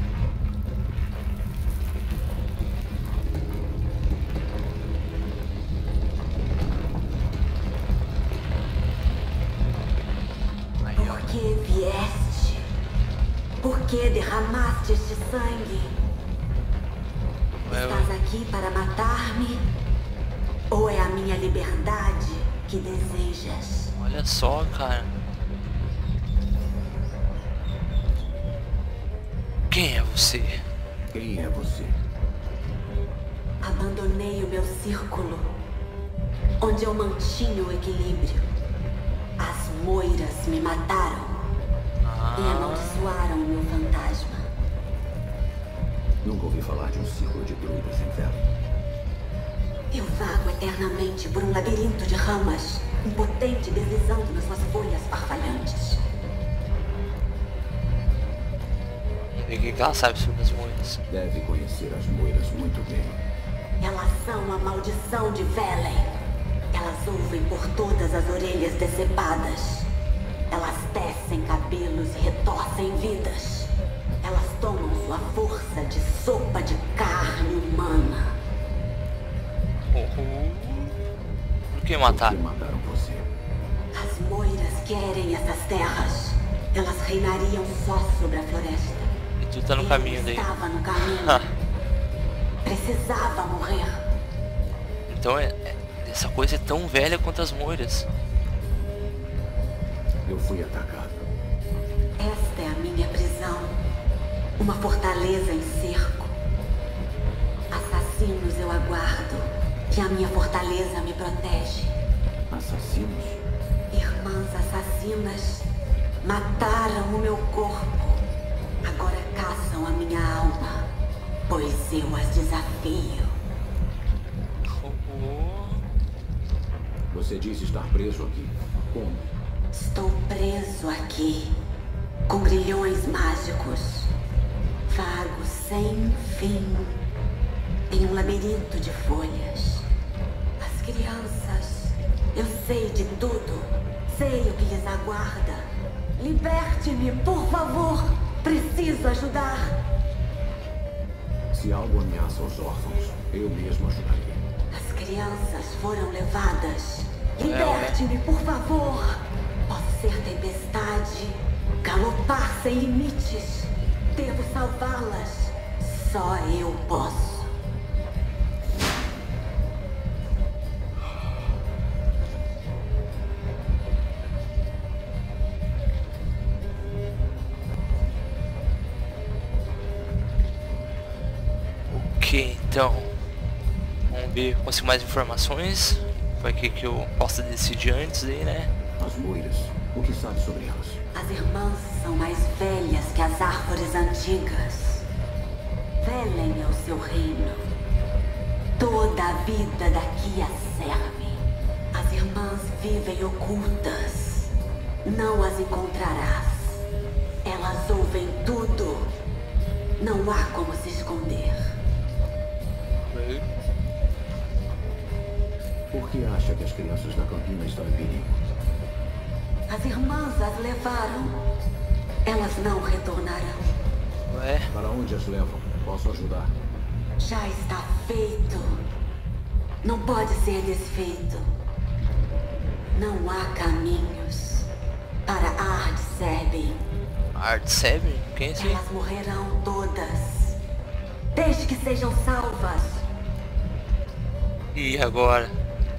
Aí, ó. Por que vieste? Por que derramaste este sangue? Eu... Estás aqui para matar-me? Ou é a minha liberdade que desejas? Olha só, cara. Quem é você? Quem é você? Abandonei o meu círculo, onde eu mantinha o equilíbrio. As moiras me mataram Ah. e amaldiçoaram o meu fantasma. Nunca ouvi falar de um círculo de druidas em Velen. Eu vago eternamente por um labirinto de ramas, impotente deslizando nas suas folhas farfalhantes. E o que que ela sabe sobre as moedas? Deve conhecer as moiras muito bem. Elas são a maldição de Velen. Elas ouvem por todas as orelhas decepadas. Elas tecem cabelos e retorcem vidas. Elas tomam sua força de sopa de carne humana. Uhum. Por que mataram? Por que mataram você? As moiras querem essas terras. Elas reinariam só sobre a floresta. E tu tá no Eu caminho daí. estava no caminho. Precisava morrer. Então é, é, essa coisa é tão velha quanto as moiras. Eu fui atacado. Esta é a minha prisão. Uma fortaleza em cerco. Assassinos eu aguardo. Que a minha fortaleza me protege. Assassinos? Irmãs assassinas mataram o meu corpo. Agora caçam a minha alma, pois eu as desafio. Você disse estar preso aqui. Como? Estou preso aqui, com grilhões mágicos. Vago sem fim, em um labirinto de folhas. As crianças, eu sei de tudo. Sei o que lhes aguarda. Liberte-me, por favor. Preciso ajudar. Se algo ameaça os órfãos, eu mesmo ajudaria. As crianças foram levadas. Liberte-me, por favor. Posso ser tempestade, galopar sem limites. Devo salvá-las. Só eu posso. Ok, então vamos ver, consigo mais informações. Foi aqui que eu posso decidir antes aí, né? As moiras, o que sabe sobre elas? As irmãs são mais velhas que as árvores antigas. Velen é o seu reino. Toda a vida daqui a serve. As irmãs vivem ocultas. Não as encontrarás. Elas ouvem tudo. Não há como se esconder. Por que acha que as crianças da campina estão em perigo? As irmãs as levaram. Elas não retornarão. Ué? Para onde as levam? Posso ajudar? Já está feito. Não pode ser desfeito. Não há caminhos para Ardserbin. Ardserbin? Quem é esse? Elas morrerão todas. Desde que sejam salvas. E agora?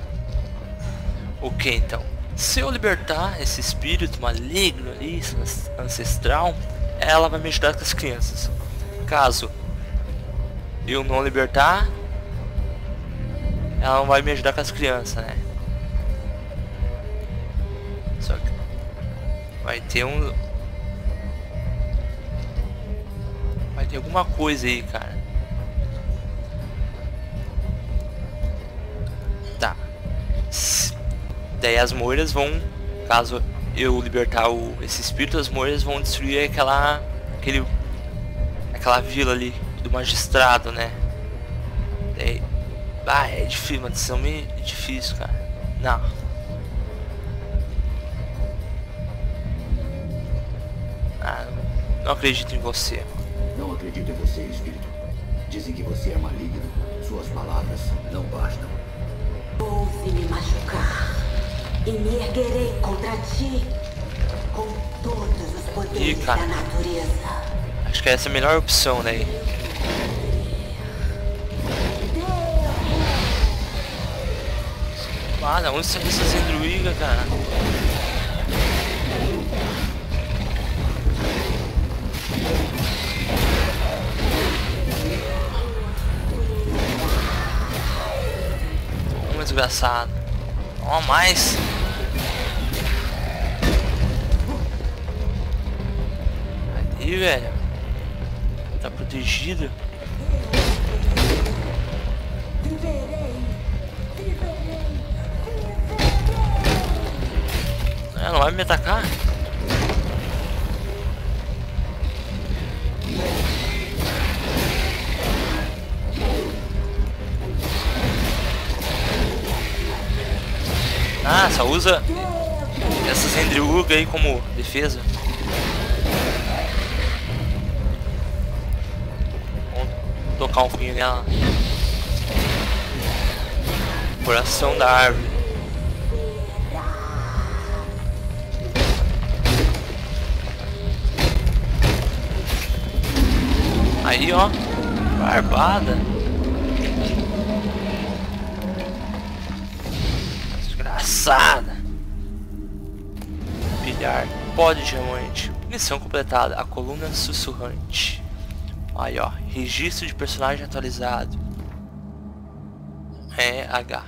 O que então? Se eu libertar esse espírito maligno ali, ancestral, ela vai me ajudar com as crianças. Caso eu não libertar, ela não vai me ajudar com as crianças, né? Só que vai ter um... Vai ter alguma coisa aí, cara. Tá. Daí as moiras vão, caso eu libertar o, esse espírito, as moiras vão destruir aquela, aquele, aquela vila ali do magistrado, né? Daí, ah, é difícil, uma decisão meio difícil, cara. Não. Ah, não, não acredito em você. Não acredito em você, espírito. Dizem que você é maligno. Suas palavras não bastam. Ouse me machucar. E me erguerei contra ti com todos os poderes Ih, cara. da natureza. Acho que essa é a melhor opção, né? Ah, não, onde saiu essa Zendruiga, cara? Toma, desgraçado. Toma mais. Aí, velho. Tá protegido. Ela não vai me atacar? Ah, só usa essa Zendruiga aí como defesa. Vamos tocar um pouquinho nela. Coração da árvore. Aí, ó, barbada. Desgraçada. Pilhar pó de diamante. Missão completada. A coluna sussurrante. Aí, ó, registro de personagem atualizado. É H.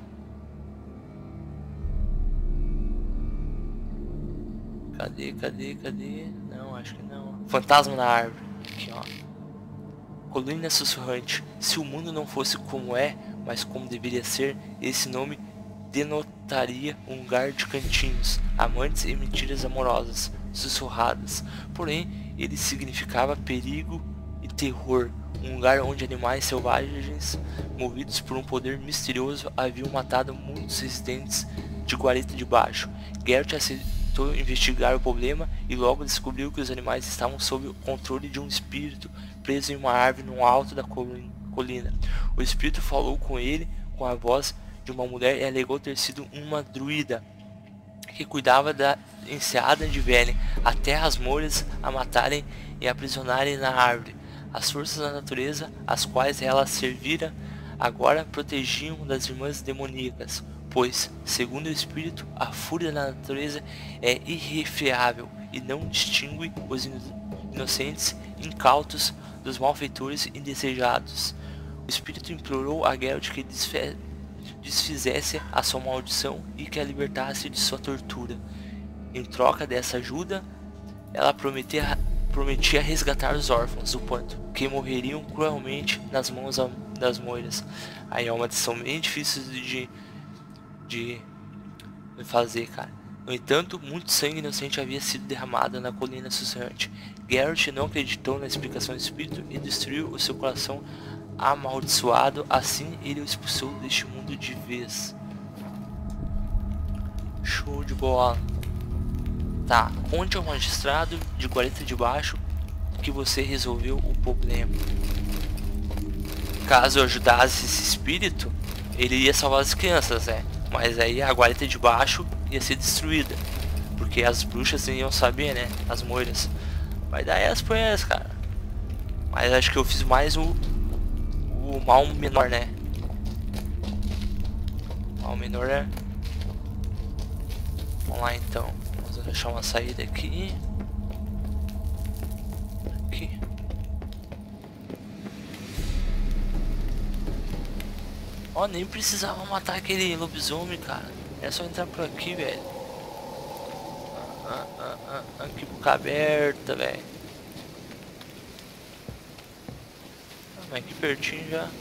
Cadê, cadê, cadê? Não, acho que não. Fantasma na árvore. Aqui, ó. Colina sussurrante. Se o mundo não fosse como é, mas como deveria ser, esse nome denotaria um lugar de cantinhos, amantes e mentiras amorosas, sussurradas. Porém, ele significava perigo e terror. Um lugar onde animais selvagens, movidos por um poder misterioso, haviam matado muitos residentes de Guarita de Baixo. Geralt aceitou investigar o problema e logo descobriu que os animais estavam sob o controle de um espírito preso em uma árvore no alto da colina. O espírito falou com ele com a voz de uma mulher e alegou ter sido uma druida que cuidava da enseada de Velen, até as moiras a matarem e aprisionarem na árvore. As forças da natureza, as quais ela servira, agora protegiam das irmãs demoníacas, pois, segundo o espírito, a fúria da natureza é irrefreável e não distingue os inocentes incautos dos malfeitores indesejados. O espírito implorou a Geralt que desfe desfizesse a sua maldição e que a libertasse de sua tortura. Em troca dessa ajuda, ela prometia, prometia resgatar os órfãos do pântano, que morreriam cruelmente nas mãos das moiras. Aí é uma decisão bem difícil de, de fazer, cara. No entanto, muito sangue inocente havia sido derramado na colina sussurrante. Geralt não acreditou na explicação do espírito e destruiu o seu coração amaldiçoado. Assim, ele o expulsou deste mundo de vez. Show de bola. Tá, conte ao magistrado de Guarita de Baixo que você resolveu o problema. Caso eu ajudasse esse espírito, ele ia salvar as crianças, né? Mas aí a Guarita de Baixo ia ser destruída, porque as bruxas iam saber, né? As moiras. Vai dar essas por essas, cara. Mas acho que eu fiz mais o, o mal menor, né? O mal menor é... Vamos lá então. Vamos deixar uma saída aqui. Aqui. Ó, nem precisava matar aquele lobisomem, cara. É só entrar por aqui, velho. Ah, ah, ah, ah, aqui boca aberta, velho. Ah, mas aqui pertinho já.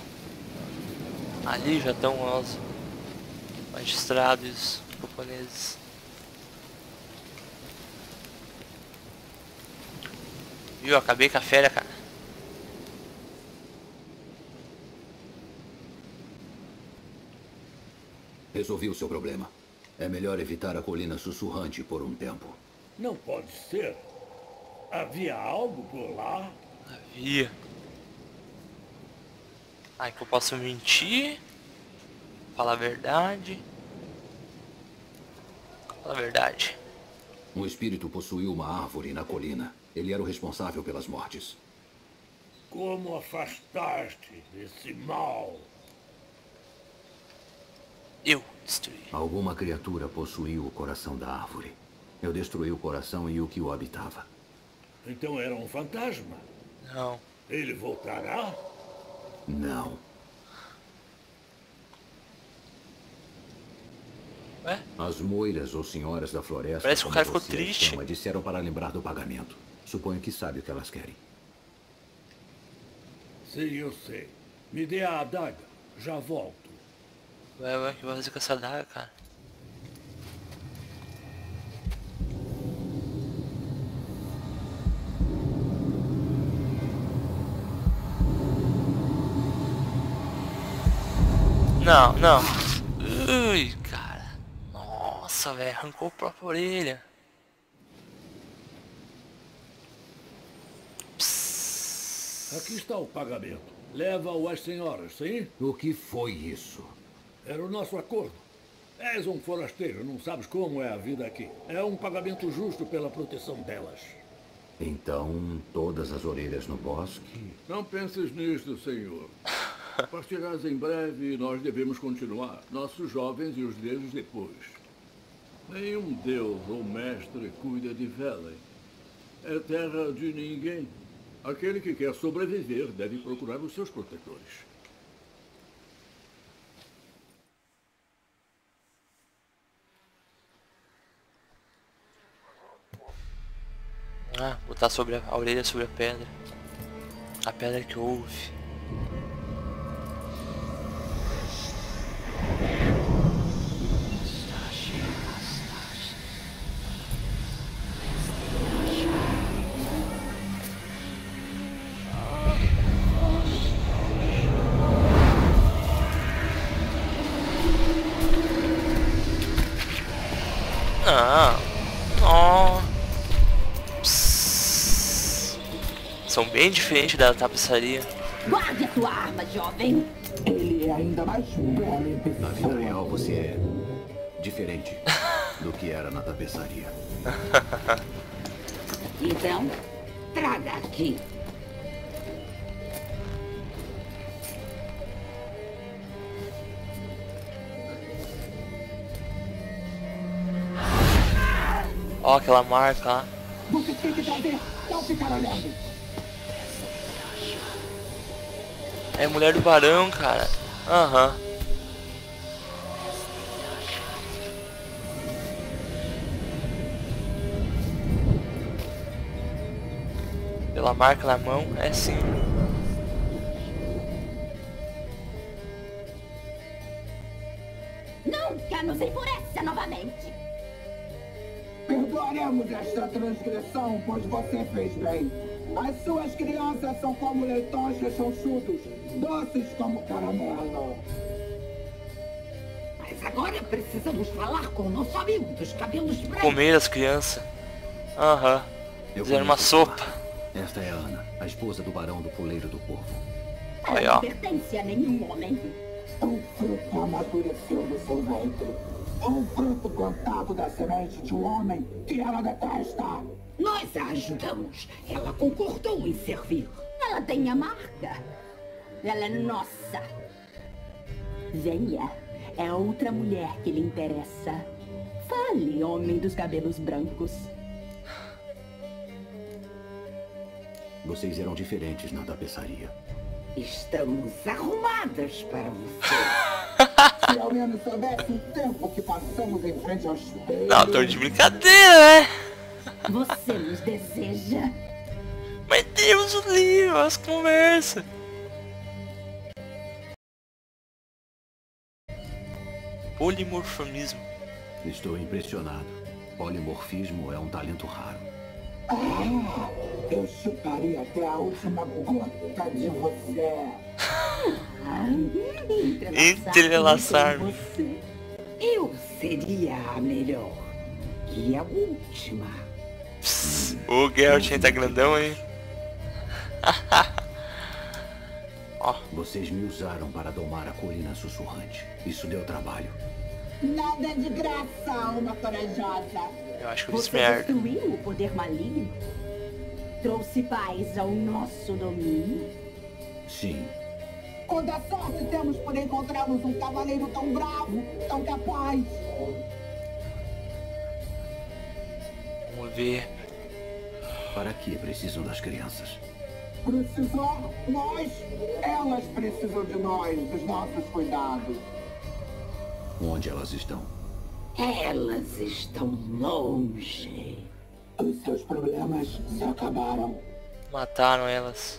Ali já estão os magistrados camponeses. Viu? Acabei com a férias, cara. Resolvi o seu problema. É melhor evitar a colina sussurrante por um tempo. Não pode ser. Havia algo por lá? Havia. Ai, que eu posso mentir. Falar a verdade. Falar a verdade. Um espírito possuiu uma árvore na colina. Ele era o responsável pelas mortes. Como afastaste esse mal? Eu destruí. Alguma criatura possuiu o coração da árvore. Eu destruí o coração e o que o habitava. Então era um fantasma? Não. Ele voltará? Não. Ué? As moiras ou senhoras da floresta... Parece que o cara ficou você triste. Chama, disseram para lembrar do pagamento. Suponho que sabe o que elas querem. Sim, eu sei. Me dê a adaga. Já volto. Ué, ué, o que vai fazer com essa adaga, cara? Não, não. Ui, cara. Nossa, velho, arrancou a própria orelha. Psss. Aqui está o pagamento. Leva-o às senhoras, sim? O que foi isso? Era o nosso acordo. És um forasteiro, não sabes como é a vida aqui. É um pagamento justo pela proteção delas. Então, todas as orelhas no bosque? Não penses nisto, senhor. Partirás em breve e nós devemos continuar. Nossos jovens e os deles depois. Nenhum deus ou mestre cuida de Velen. É terra de ninguém. Aquele que quer sobreviver deve procurar os seus protetores. Ah, botar sobre a, a orelha sobre a pedra. A pedra que ouve. Ah, oh. Psss. São bem diferentes da tapeçaria. Guarde a sua arma, jovem. Ele é ainda mais belo em pessoa. Na vida real você é diferente do que era na tapeçaria. Então, traga aqui. Ó, aquela marca lá. Você tem que trazer, não ficar olhando. É mulher do barão, cara. Aham. Pela marca na mão, é sim. Nunca nos enfureça novamente. Perdoaremos esta transgressão, pois você fez bem. As suas crianças são como leitões rechonchudos, doces como caramelo. Mas agora precisamos falar com o nosso amigo dos cabelos brancos. Comer as crianças. Aham. Fizeram uma sopa. Esta é a Ana, a esposa do barão do Poleiro do Corvo. Ela não pertence a nenhum homem. Um fruto amadureceu do seu ventre. Um fruto plantado da semente de um homem que ela detesta. Nós a ajudamos. Ela concordou em servir. Ela tem a marca. Ela é nossa. Venha. É outra mulher que lhe interessa. Fale, homem dos cabelos brancos. Vocês eram diferentes na tapeçaria. Estamos arrumadas para você. Se ao menos soubesse o tempo que passamos em frente ao espelho. Não, tô de brincadeira, né? Você nos deseja. Mas temos o livro, as conversas. Polimorfismo. Estou impressionado. Polimorfismo é um talento raro. Ah, eu chuparia até a última gota de você. Entrelaçar-me. Eu seria a melhor. E a última. Psst, o Geralt tá grandão aí. Oh. Vocês me usaram para domar a colina sussurrante. Isso deu trabalho. Nada de graça, uma corajosa. Eu acho que você destruiu o poder maligno? Trouxe paz ao nosso domínio? Sim. Com da sorte temos por encontrarmos um cavaleiro tão bravo, tão capaz. Vamos ver. Para que precisam das crianças? Precisar? Nós? Elas precisam de nós, dos nossos cuidados. Onde elas estão? Elas estão longe. Os seus problemas se acabaram. Mataram elas.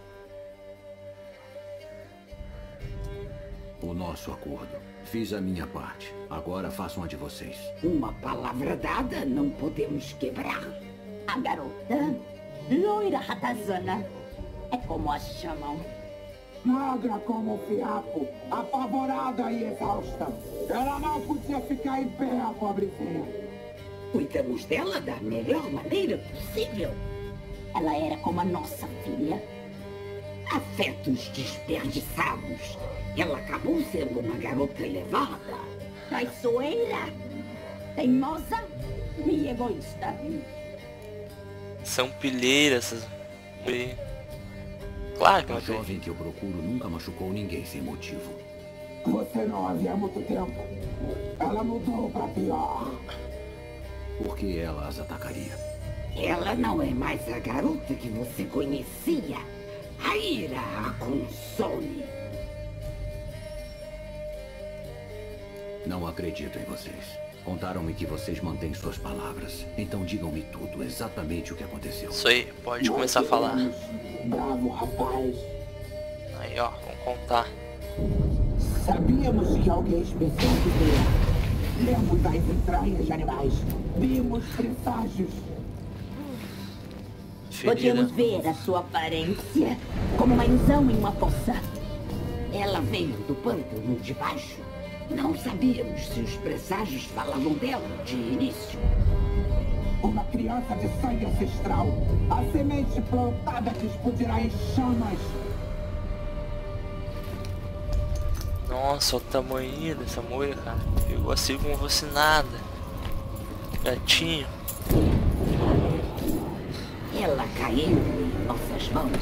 O nosso acordo. Fiz a minha parte. Agora façam a de vocês. Uma palavra dada não podemos quebrar. A garota, loira ratazana, é como a chamam. Magra como um fiapo, apavorada e exausta. Ela não podia ficar em pé, a pobrezinha. Cuidamos dela da melhor maneira possível. Ela era como a nossa filha. Afetos desperdiçados. Ela acabou sendo uma garota elevada. Traiçoeira, teimosa e egoísta. São pilheiras essas. Claro que a ela jovem que eu procuro nunca machucou ninguém sem motivo. Você não a via há muito tempo. Ela mudou pra pior. Por que ela as atacaria? Ela não é mais a garota que você conhecia. A ira a consome. Não acredito em vocês. Contaram-me que vocês mantêm suas palavras. Então digam-me tudo, exatamente o que aconteceu. Isso aí, pode começar a falar. Bravo, rapaz. Aí, ó, vamos contar. Sabíamos que alguém especial viria. Lemos as entranhas de animais. Vimos presságios. Podíamos ver a sua aparência como uma ilusão em uma poça. Ela veio do pântano de baixo. Não sabíamos se os presságios falavam dela de início. Uma criança de sangue ancestral. A semente plantada que explodirá em chamas. Nossa, o tamanho dessa moira, cara. Pegou assim como fosse nada. Gatinho. Ela caiu em nossas mãos.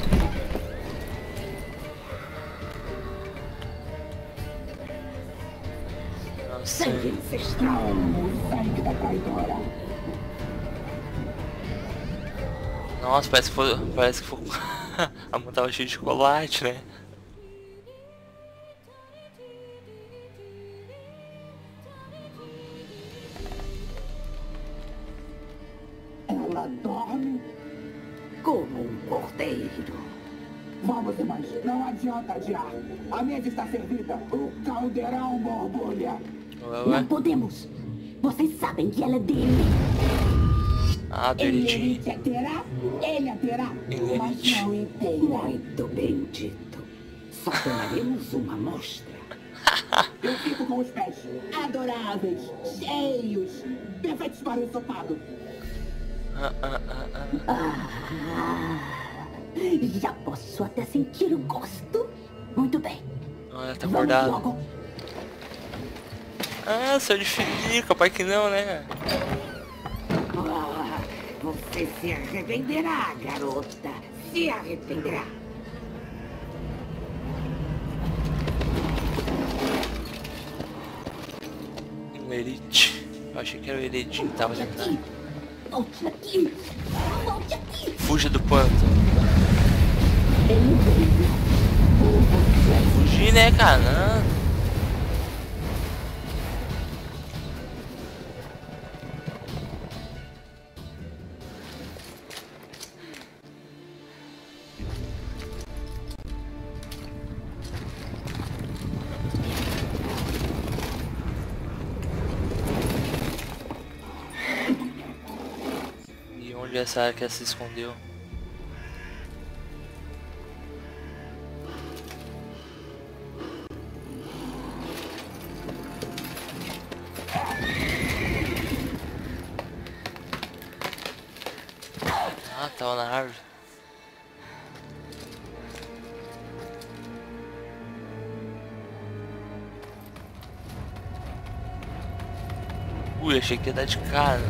Sangue ancestral. O sangue da traidora. Nossa, parece que foi. Parece que foi. A mão tava cheia de chocolate, né? Vamos, irmãs. Não adianta adiar. A mesa está servida. O caldeirão borbulha. Ué, ué. Não podemos. Vocês sabem que ela é dele. Ah, do Elite. Ele a terá, ele a terá. Mas não entendo. Muito bem dito. Só tomaremos uma amostra. Eu fico com os pés adoráveis, cheios, perfeitos para o ensopado. Ah, ah, ah, ah. Ah, já posso até sentir o gosto. Muito bem. Olha, tá acordado. Ah, seu de fininho, capaz que não, né? Ah, você se arrependerá, garota. Se arrependerá. Um Elite. Eu achei que era o Elite que tava tentando. Volte aqui. Volte aqui. Fuja do pântano. Fugir, né, cara? Não. Onde essa área que ela se escondeu? Ah, tava na árvore. Ui, achei que ia dar de cara.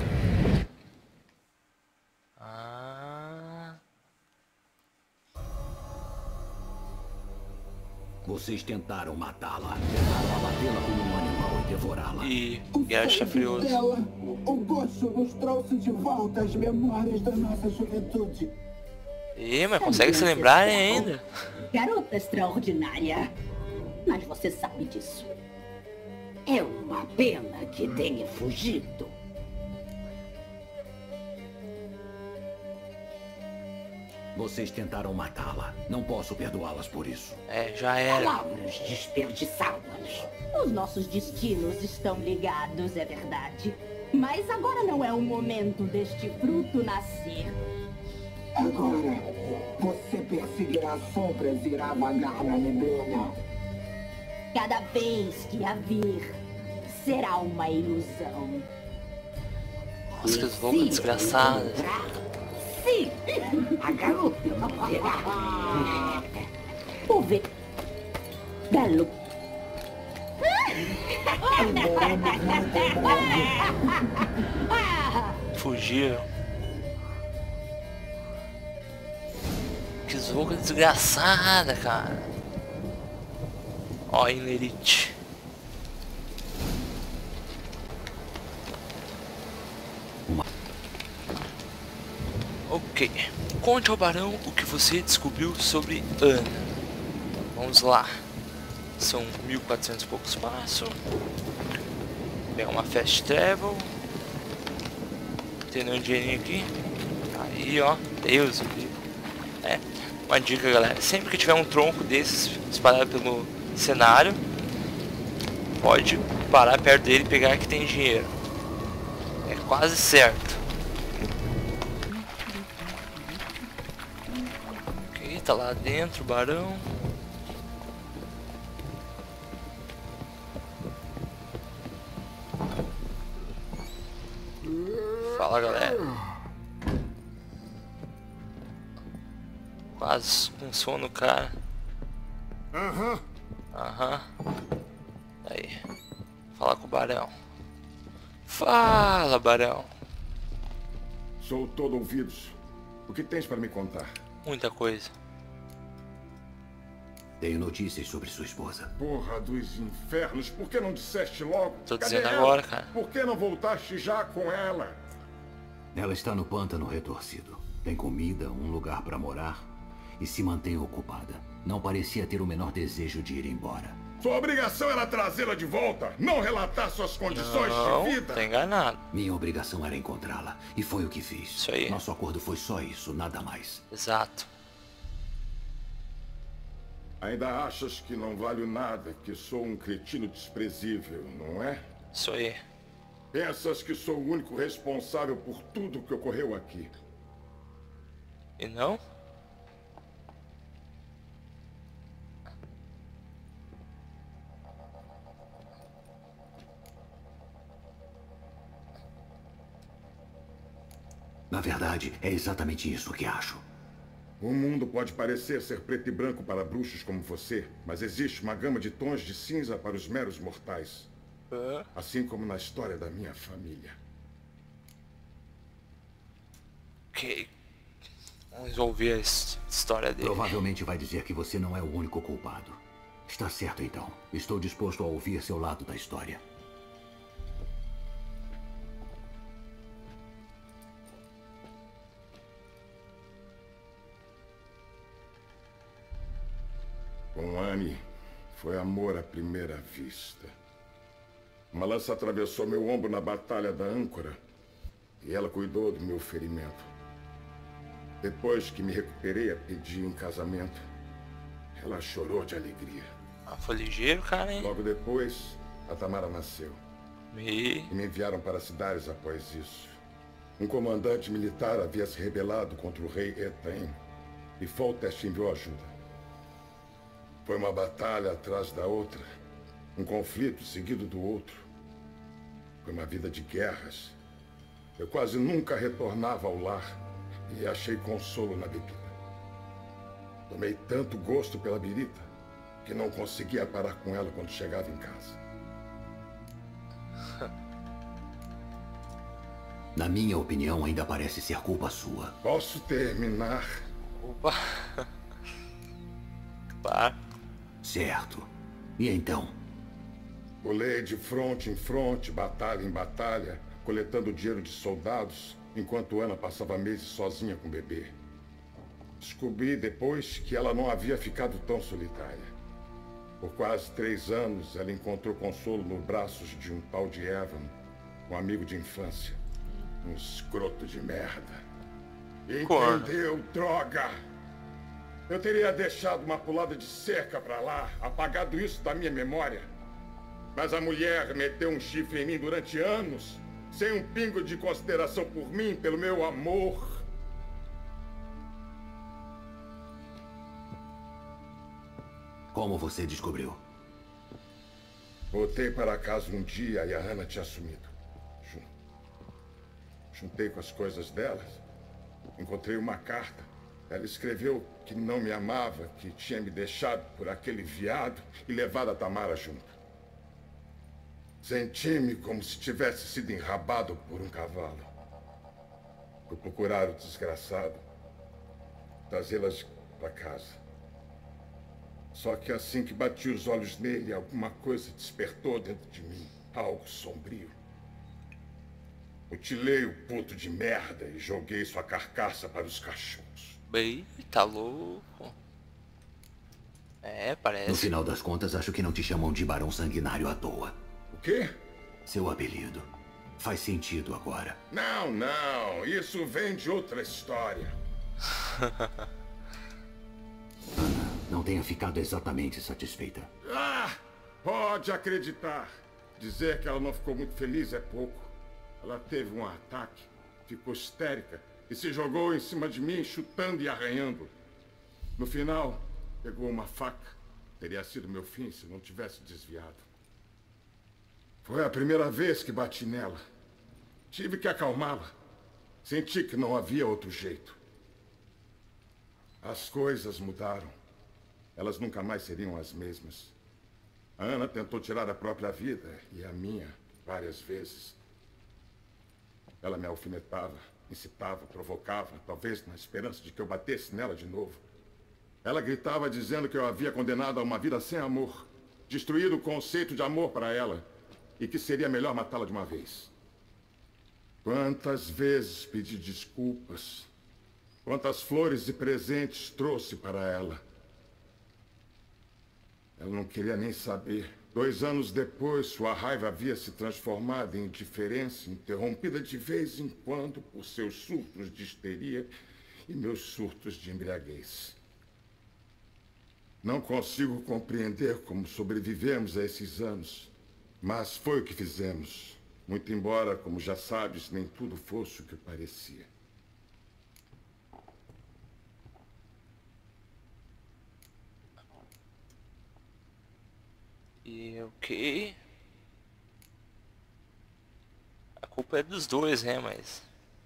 Vocês tentaram matá-la. Tentaram abatê-la como um animal e devorá-la. E Geralt é furioso. Dela, o gosto nos trouxe de volta as memórias da nossa juventude. Ih, mas consegue se lembrar ainda? Garota extraordinária. Mas você sabe disso. É uma pena que tenha fugido. Vocês tentaram matá-la. Não posso perdoá-las por isso. É, já era. Palavras desperdiçadas. Os nossos destinos estão ligados, é verdade. Mas agora não é o momento deste fruto nascer. Agora, você perseguirá sombras e irá vagar na neblina. Cada vez que a vir, será uma ilusão. Nossa, que roupas desgraçadas. Sim, a garota morrerá. O ver... Belo. Fugiram. Que roupa desgraçada, cara. Ó, Elite. Ok, conte ao barão o que você descobriu sobre Ana. Vamos lá. São mil e quatrocentos e poucos passos. Pegar uma fast travel. Tem um dinheirinho aqui. Aí, ó. Deus, é. Uma dica, galera. Sempre que tiver um tronco desses espalhado pelo cenário, pode parar perto dele e pegar que tem dinheiro. É quase certo. Tá lá dentro, barão. Fala, galera. Quase com sono, cara. Aham. Aham. Aí. Fala com o barão. Fala, barão. Sou todo ouvidos. O que tens para me contar? Muita coisa. Tenho notícias sobre sua esposa. Porra dos infernos, por que não disseste logo? Tô Cadê dizendo ela? agora, cara. Por que não voltaste já com ela? Ela está no pântano retorcido. Tem comida, um lugar para morar e se mantém ocupada. Não parecia ter o menor desejo de ir embora. Sua obrigação era trazê-la de volta, não relatar suas condições Não, de vida. tá enganado. Minha obrigação era encontrá-la e foi o que fiz. Isso aí. Nosso acordo foi só isso, nada mais. Exato. Ainda achas que não valho nada, que sou um cretino desprezível, não é? Isso aí. Pensas que sou o único responsável por tudo que ocorreu aqui. E não? Na verdade, é exatamente isso que acho. O mundo pode parecer ser preto e branco para bruxos como você, mas existe uma gama de tons de cinza para os meros mortais. Uh. Assim como na história da minha família. Ok. Vamos ouvir a história dele. Provavelmente vai dizer que você não é o único culpado. Está certo, então. Estou disposto a ouvir seu lado da história. Com Annie, foi amor à primeira vista. Uma lança atravessou meu ombro na batalha da âncora e ela cuidou do meu ferimento. Depois que me recuperei, a pedi em casamento. Ela chorou de alegria. Ah, foi ligeiro, cara, hein? Logo depois, a Tamara nasceu. E... e me enviaram para cidades após isso. Um comandante militar havia se rebelado contra o rei Etain e Foltest enviou ajuda. Foi uma batalha atrás da outra, um conflito seguido do outro. Foi uma vida de guerras. Eu quase nunca retornava ao lar e achei consolo na bebida. Tomei tanto gosto pela birita que não conseguia parar com ela quando chegava em casa. Na minha opinião, ainda parece ser culpa sua. Posso terminar? Opa. Tá. Certo. E então? Pulei de fronte em fronte, batalha em batalha, coletando dinheiro de soldados, enquanto Ana passava meses sozinha com o bebê. Descobri depois que ela não havia ficado tão solitária. Por quase três anos, ela encontrou consolo nos braços de um tal de Evan, um amigo de infância. Um escroto de merda. Entendeu, droga? Eu teria deixado uma pulada de cerca pra lá, apagado isso da minha memória. Mas a mulher meteu um chifre em mim durante anos, sem um pingo de consideração por mim, pelo meu amor. Como você descobriu? Voltei para casa um dia e a Ana tinha sumido. Juntei com as coisas delas. Encontrei uma carta. Ela escreveu que não me amava, que tinha me deixado por aquele viado e levado a Tamara junto. Senti-me como se tivesse sido enrabado por um cavalo. Fui procurar o desgraçado, trazê-las para casa. Só que assim que bati os olhos nele, alguma coisa despertou dentro de mim, algo sombrio. Mutilei o puto de merda e joguei sua carcaça para os cachorros. Bem, tá louco. É, parece. No final das contas, acho que não te chamam de Barão Sanguinário à toa. O quê? Seu apelido. Faz sentido agora. Não, não. Isso vem de outra história. Ana, não tenha ficado exatamente satisfeita. Ah! Pode acreditar. Dizer que ela não ficou muito feliz é pouco. Ela teve um ataque, ficou histérica e se jogou em cima de mim, chutando e arranhando. No final, pegou uma faca. Teria sido meu fim se não tivesse desviado. Foi a primeira vez que bati nela. Tive que acalmá-la. Senti que não havia outro jeito. As coisas mudaram. Elas nunca mais seriam as mesmas. A Ana tentou tirar a própria vida e a minha várias vezes. Ela me alfinetava, incitava, provocava, talvez na esperança de que eu batesse nela de novo. Ela gritava dizendo que eu havia condenado a uma vida sem amor, destruído o conceito de amor para ela, e que seria melhor matá-la de uma vez. Quantas vezes pedi desculpas, quantas flores e presentes trouxe para ela. Ela não queria nem saber. Dois anos depois, sua raiva havia se transformado em indiferença, interrompida de vez em quando por seus surtos de histeria e meus surtos de embriaguez. Não consigo compreender como sobrevivemos a esses anos. Mas foi o que fizemos. Muito embora, como já sabes, nem tudo fosse o que parecia. E ok. A culpa é dos dois, né? Mas...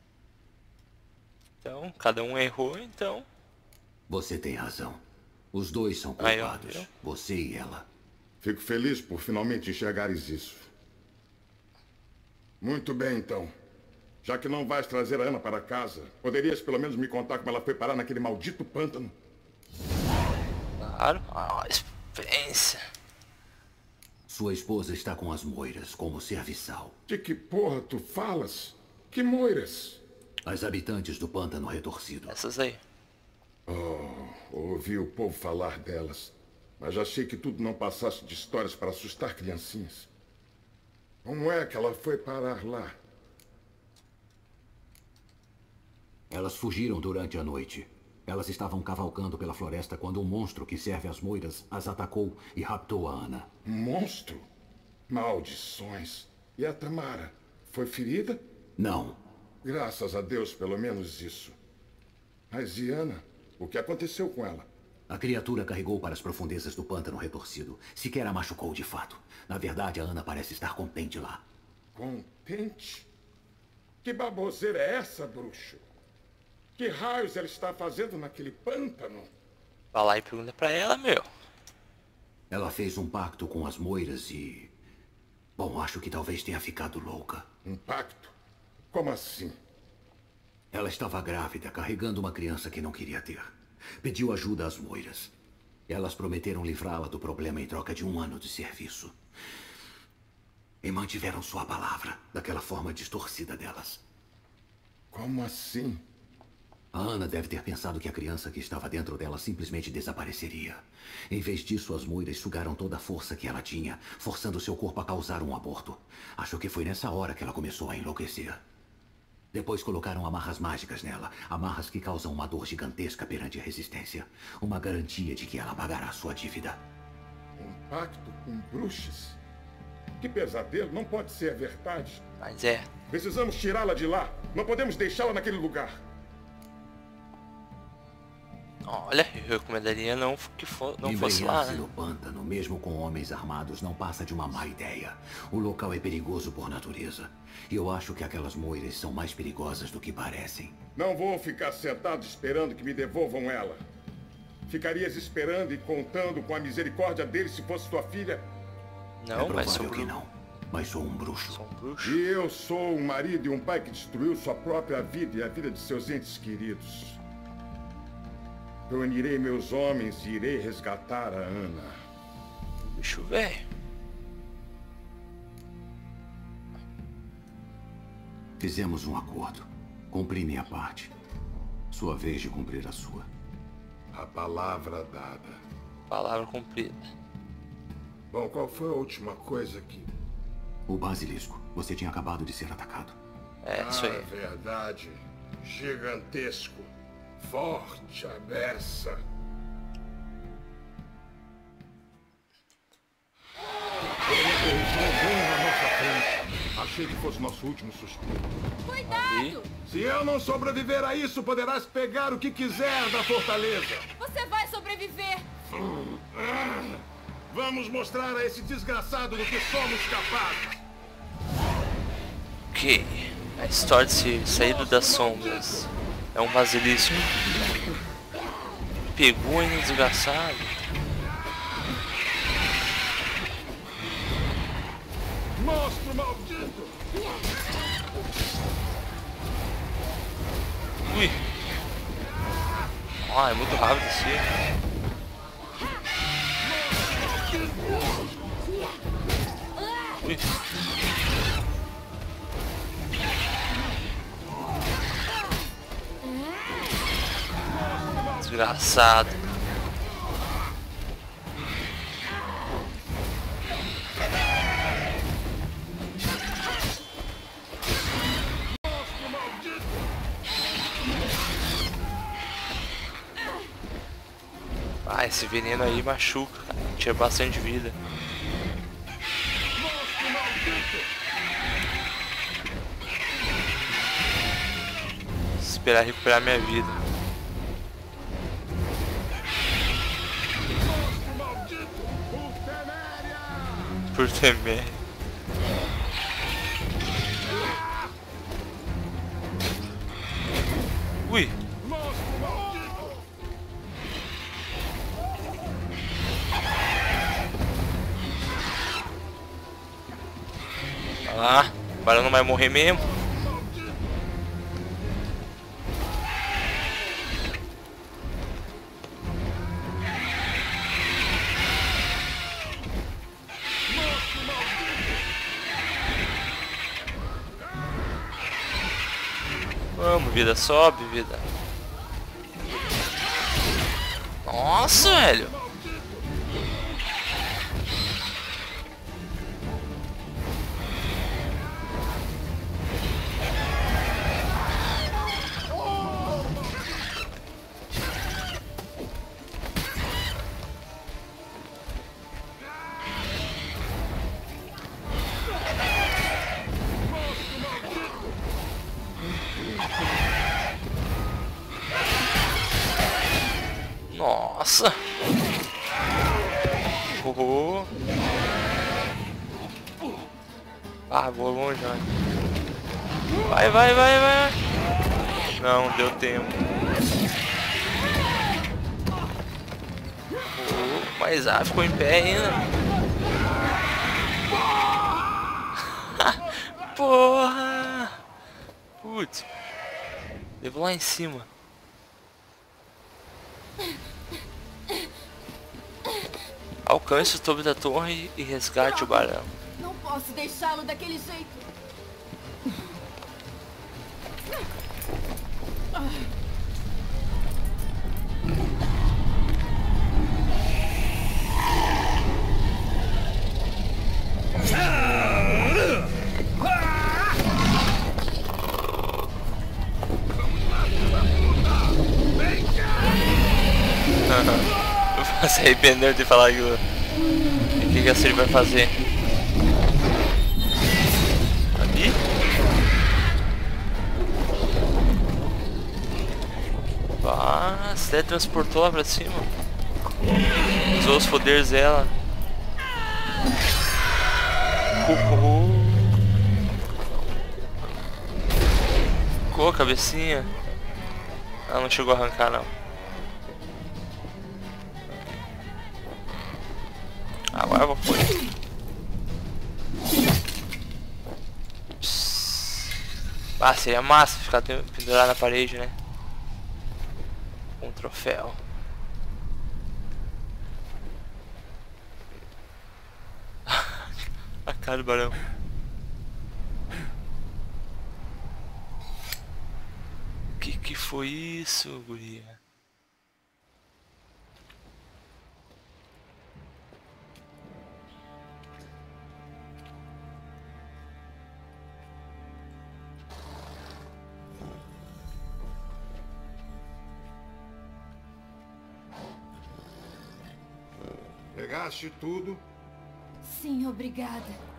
Então, cada um errou, então... Você tem razão. Os dois são culpados. Aí, você e ela. Fico feliz por finalmente enxergares isso. Muito bem, então. Já que não vais trazer a Ana para casa, poderias pelo menos me contar como ela foi parar naquele maldito pântano? Claro. Ah, experiência. Sua esposa está com as moiras, como serviçal. De que porra tu falas? Que moiras? As habitantes do pântano retorcido. Essas aí. Oh, ouvi o povo falar delas. Mas achei que tudo não passasse de histórias para assustar criancinhas. Como é que ela foi parar lá? Elas fugiram durante a noite. Elas estavam cavalcando pela floresta quando um monstro que serve as moiras as atacou e raptou a Ana. Um monstro? Maldições. E a Tamara? Foi ferida? Não. Graças a Deus, pelo menos isso. Mas e Ana? O que aconteceu com ela? A criatura carregou para as profundezas do pântano retorcido. Sequer a machucou de fato. Na verdade, a Ana parece estar contente lá. Contente? Que baboseira é essa, bruxo? Que raios ela está fazendo naquele pântano? Vai lá e pergunta pra ela, meu. Ela fez um pacto com as moiras e... Bom, acho que talvez tenha ficado louca. Um pacto? Como assim? Ela estava grávida, carregando uma criança que não queria ter. Pediu ajuda às moiras. Elas prometeram livrá-la do problema em troca de um ano de serviço. E mantiveram sua palavra, daquela forma distorcida delas. Como assim? A Ana deve ter pensado que a criança que estava dentro dela simplesmente desapareceria. Em vez disso, as moiras sugaram toda a força que ela tinha, forçando seu corpo a causar um aborto. Acho que foi nessa hora que ela começou a enlouquecer. Depois colocaram amarras mágicas nela. Amarras que causam uma dor gigantesca perante a resistência. Uma garantia de que ela pagará sua dívida. Um pacto com bruxas? Que pesadelo, não pode ser verdade. Mas é. Precisamos tirá-la de lá. Não podemos deixá-la naquele lugar. Olha, eu recomendaria não que for, não fosse lá, né? no pântano, mesmo com homens armados, não passa de uma má ideia. O local é perigoso por natureza. E eu acho que aquelas moiras são mais perigosas do que parecem. Não vou ficar sentado esperando que me devolvam ela. Ficarias esperando e contando com a misericórdia dele se fosse tua filha? Não, é mas sou que não. Mas sou um bruxo. Sou um bruxo. E eu sou um marido e um pai que destruiu sua própria vida e a vida de seus entes queridos. Reunirei meus homens e irei resgatar a Ana. Bicho velho. Fizemos um acordo. Cumpri minha parte. Sua vez de cumprir a sua. A palavra dada. Palavra cumprida. Bom, qual foi a última coisa que... O basilisco. Você tinha acabado de ser atacado. É, isso aí. Ah, verdade. Gigantesco. Forte a beça. Achei que fosse nosso último suspiro. Cuidado! Se eu não sobreviver a isso, poderás pegar o que quiser da fortaleza. Você vai sobreviver! Vamos mostrar a esse desgraçado do que somos capazes. Ok. A história de ser saído das sombras. É um basilisco. Pegou ainda desgraçado. Monstro maldito! Ui! Ah, é muito rápido esse. Ui! Desgraçado. Esse veneno aí machuca, cara. Tira bastante vida. Esperar recuperar minha vida. Por temer. Ui. Vai lá. Agora não vai morrer mesmo. Vamos, vida, sobe, vida. Nossa, velho. Nossa! Oh. Ah, vou longe, vai. Vai, vai, vai, vai. Não, deu tempo. Oh, mas ah, ficou em pé ainda. Porra! Putz. Levou lá em cima. Alcance o topo da torre e resgate não, o barão. Não posso deixá-lo daquele jeito. Se arrependeu de falar aquilo. O que que a Siri vai fazer? Ali? Ah, se teletransportou lá pra cima. Usou os poderes dela. Uhul. Ficou a cabecinha. Ela não chegou a arrancar não. Agora eu vou pôr. Ah, seria massa ficar pendurado na parede, né? Um troféu. A cara do barão. Que que foi isso, guria? Pegaste tudo? Sim, obrigada.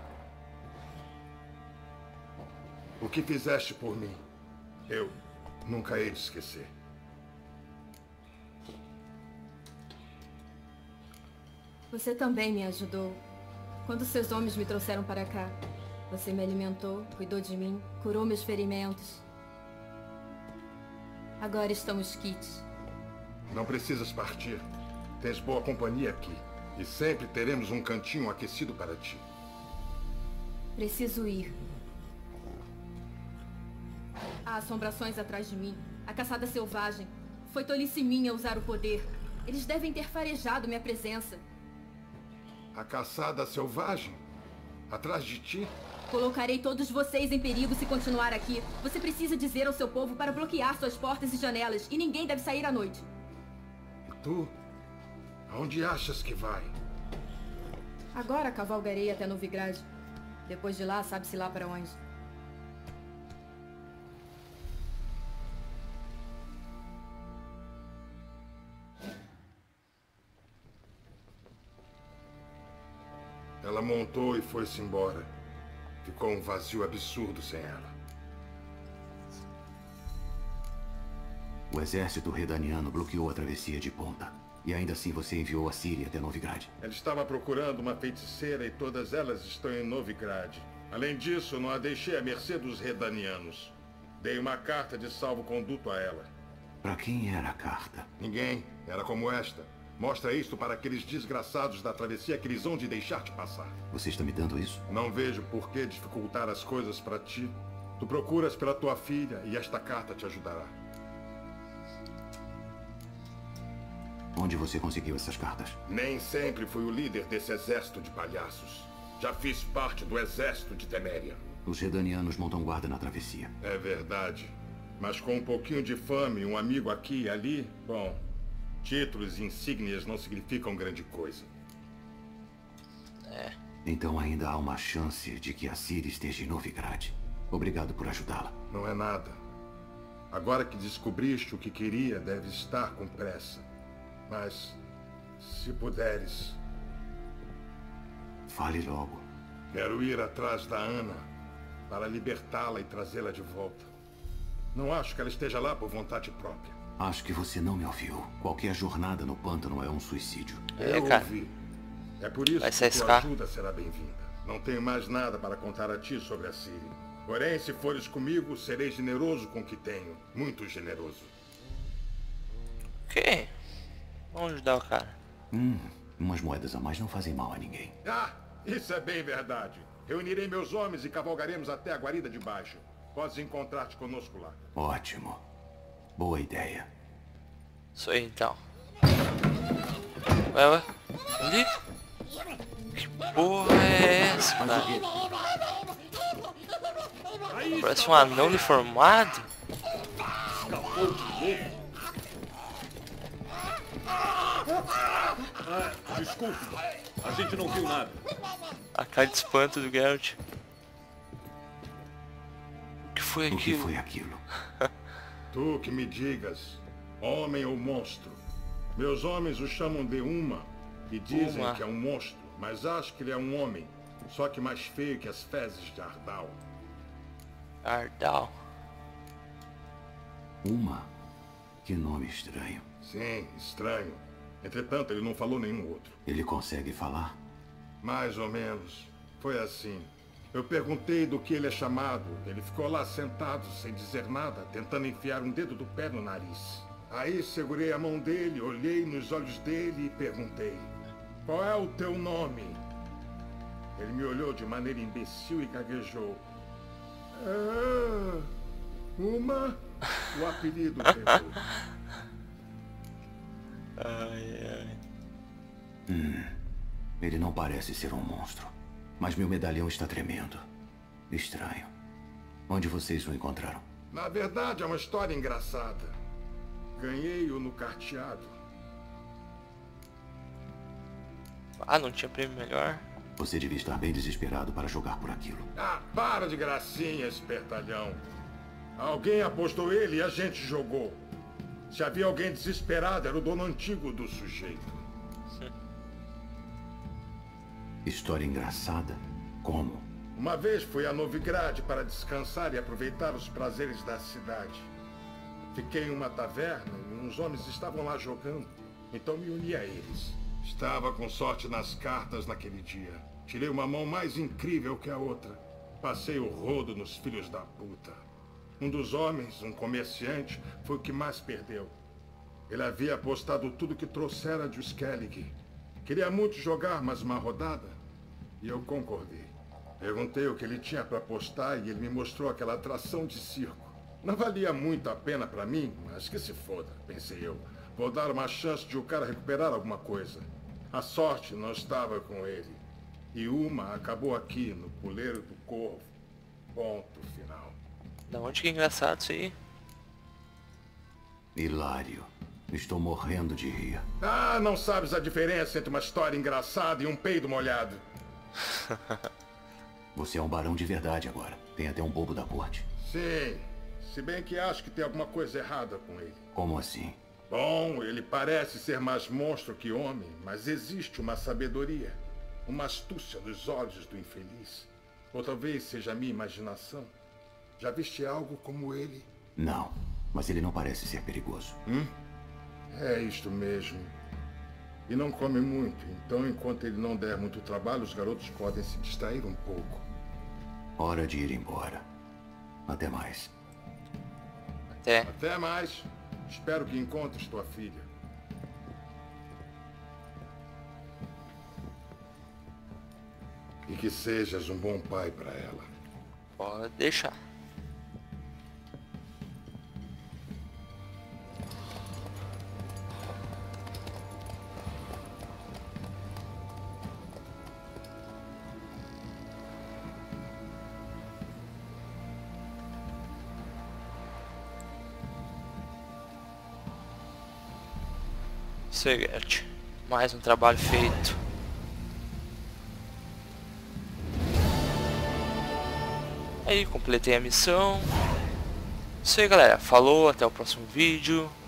O que fizeste por mim, eu nunca hei de esquecer. Você também me ajudou. Quando seus homens me trouxeram para cá, você me alimentou, cuidou de mim, curou meus ferimentos. Agora estamos quites. Não precisas partir. Tens boa companhia aqui. E sempre teremos um cantinho aquecido para ti. Preciso ir. Há assombrações atrás de mim. A caçada selvagem. Foi tolice minha usar o poder. Eles devem ter farejado minha presença. A caçada selvagem? Atrás de ti? Colocarei todos vocês em perigo se continuar aqui. Você precisa dizer ao seu povo para bloquear suas portas e janelas. E ninguém deve sair à noite. E tu? Aonde achas que vai? Agora cavalgarei até Novigrad. Depois de lá, sabe-se lá para onde. Ela montou e foi-se embora. Ficou um vazio absurdo sem ela. O exército redaniano bloqueou a travessia de Ponta. E ainda assim você enviou a Ciri até Novigrad. Ele estava procurando uma feiticeira e todas elas estão em Novigrad. Além disso, não a deixei à mercê dos redanianos. Dei uma carta de salvo-conduto a ela. Para quem era a carta? Ninguém. Era como esta. Mostra isto para aqueles desgraçados da travessia que eles hão de deixar-te passar. Você está me dando isso? Não vejo por que dificultar as coisas para ti. Tu procuras pela tua filha e esta carta te ajudará. Onde você conseguiu essas cartas? Nem sempre fui o líder desse exército de palhaços. Já fiz parte do exército de Teméria. Os redanianos montam guarda na travessia. É verdade. Mas com um pouquinho de fama e um amigo aqui e ali, bom, títulos e insígnias não significam grande coisa. É. Então ainda há uma chance de que a Ciri esteja em Novigrad. Obrigado por ajudá-la. Não é nada. Agora que descobriste o que queria, deve estar com pressa. Mas, se puderes... Fale logo. Quero ir atrás da Ana para libertá-la e trazê-la de volta. Não acho que ela esteja lá por vontade própria. Acho que você não me ouviu. Qualquer jornada no pântano é um suicídio. É, Eu cara. ouvi. É por isso Vai que se tua arriscar. ajuda será bem-vinda. Não tenho mais nada para contar a ti sobre a Ciri. Porém, se fores comigo, serei generoso com o que tenho. Muito generoso. Ok. Vamos ajudar o cara. Hum, umas moedas a mais não fazem mal a ninguém. Ah, isso é bem verdade. Reunirei meus homens e cavalgaremos até a guarida de baixo. Podes encontrar-te conosco lá. Ótimo. Boa ideia. Isso aí então. Ué, ué. Onde? Que porra é essa, cara? Parece um anão deformado. Escapou de novo? Ah, desculpe, a gente não viu nada. A cara de espanto do Geralt. O que foi O que aquilo? foi aquilo? Tu que me digas, homem ou monstro. Meus homens o chamam de Uma e dizem Uma. que é um monstro, mas acho que ele é um homem, só que mais feio que as fezes de Ardal. Ardal. Uma? Que nome estranho. Sim, estranho. Entretanto, ele não falou nenhum outro. Ele consegue falar? Mais ou menos. Foi assim. Eu perguntei do que ele é chamado. Ele ficou lá sentado, sem dizer nada, tentando enfiar um dedo do pé no nariz. Aí segurei a mão dele, olhei nos olhos dele e perguntei: qual é o teu nome? Ele me olhou de maneira imbecil e gaguejou: ah, Uma? O apelido pegou. Ai, ai. Hum, ele não parece ser um monstro. Mas meu medalhão está tremendo. Estranho. Onde vocês o encontraram? Na verdade, é uma história engraçada. Ganhei-o no carteado. Ah, não tinha prêmio melhor? Você devia estar bem desesperado para jogar por aquilo. Ah, para de gracinha, espertalhão. Alguém apostou ele e a gente jogou. Se havia alguém desesperado, era o dono antigo do sujeito. História engraçada? Como? Uma vez fui a Novigrad para descansar e aproveitar os prazeres da cidade. Fiquei em uma taverna e uns homens estavam lá jogando. Então me uni a eles. Estava com sorte nas cartas naquele dia. Tirei uma mão mais incrível que a outra. Passei o rodo nos filhos da puta. Um dos homens, um comerciante, foi o que mais perdeu. Ele havia apostado tudo que trouxera de Skellig. Queria muito jogar mais uma rodada. E eu concordei. Perguntei o que ele tinha para apostar e ele me mostrou aquela atração de circo. Não valia muito a pena para mim, mas que se foda, pensei eu. Vou dar uma chance de o cara recuperar alguma coisa. A sorte não estava com ele. E Uma acabou aqui, no puleiro do corvo. Ponto final. Da onde que é engraçado isso aí? Hilário. Estou morrendo de rir. Ah, não sabes a diferença entre uma história engraçada e um peido molhado. Você é um barão de verdade agora. Tem até um bobo da corte. Sim, se bem que acho que tem alguma coisa errada com ele. Como assim? Bom, ele parece ser mais monstro que homem, mas existe uma sabedoria. Uma astúcia nos olhos do infeliz. Ou talvez seja a minha imaginação. Já viste algo como ele? Não, mas ele não parece ser perigoso. Hum? É isto mesmo. E não come muito, então enquanto ele não der muito trabalho, os garotos podem se distrair um pouco. Hora de ir embora. Até mais. Até. Até mais. Espero que encontres tua filha. E que sejas um bom pai para ela. Pode deixar. Seguinte, mais um trabalho feito. Aí completei a missão. Isso aí, galera, falou, até o próximo vídeo.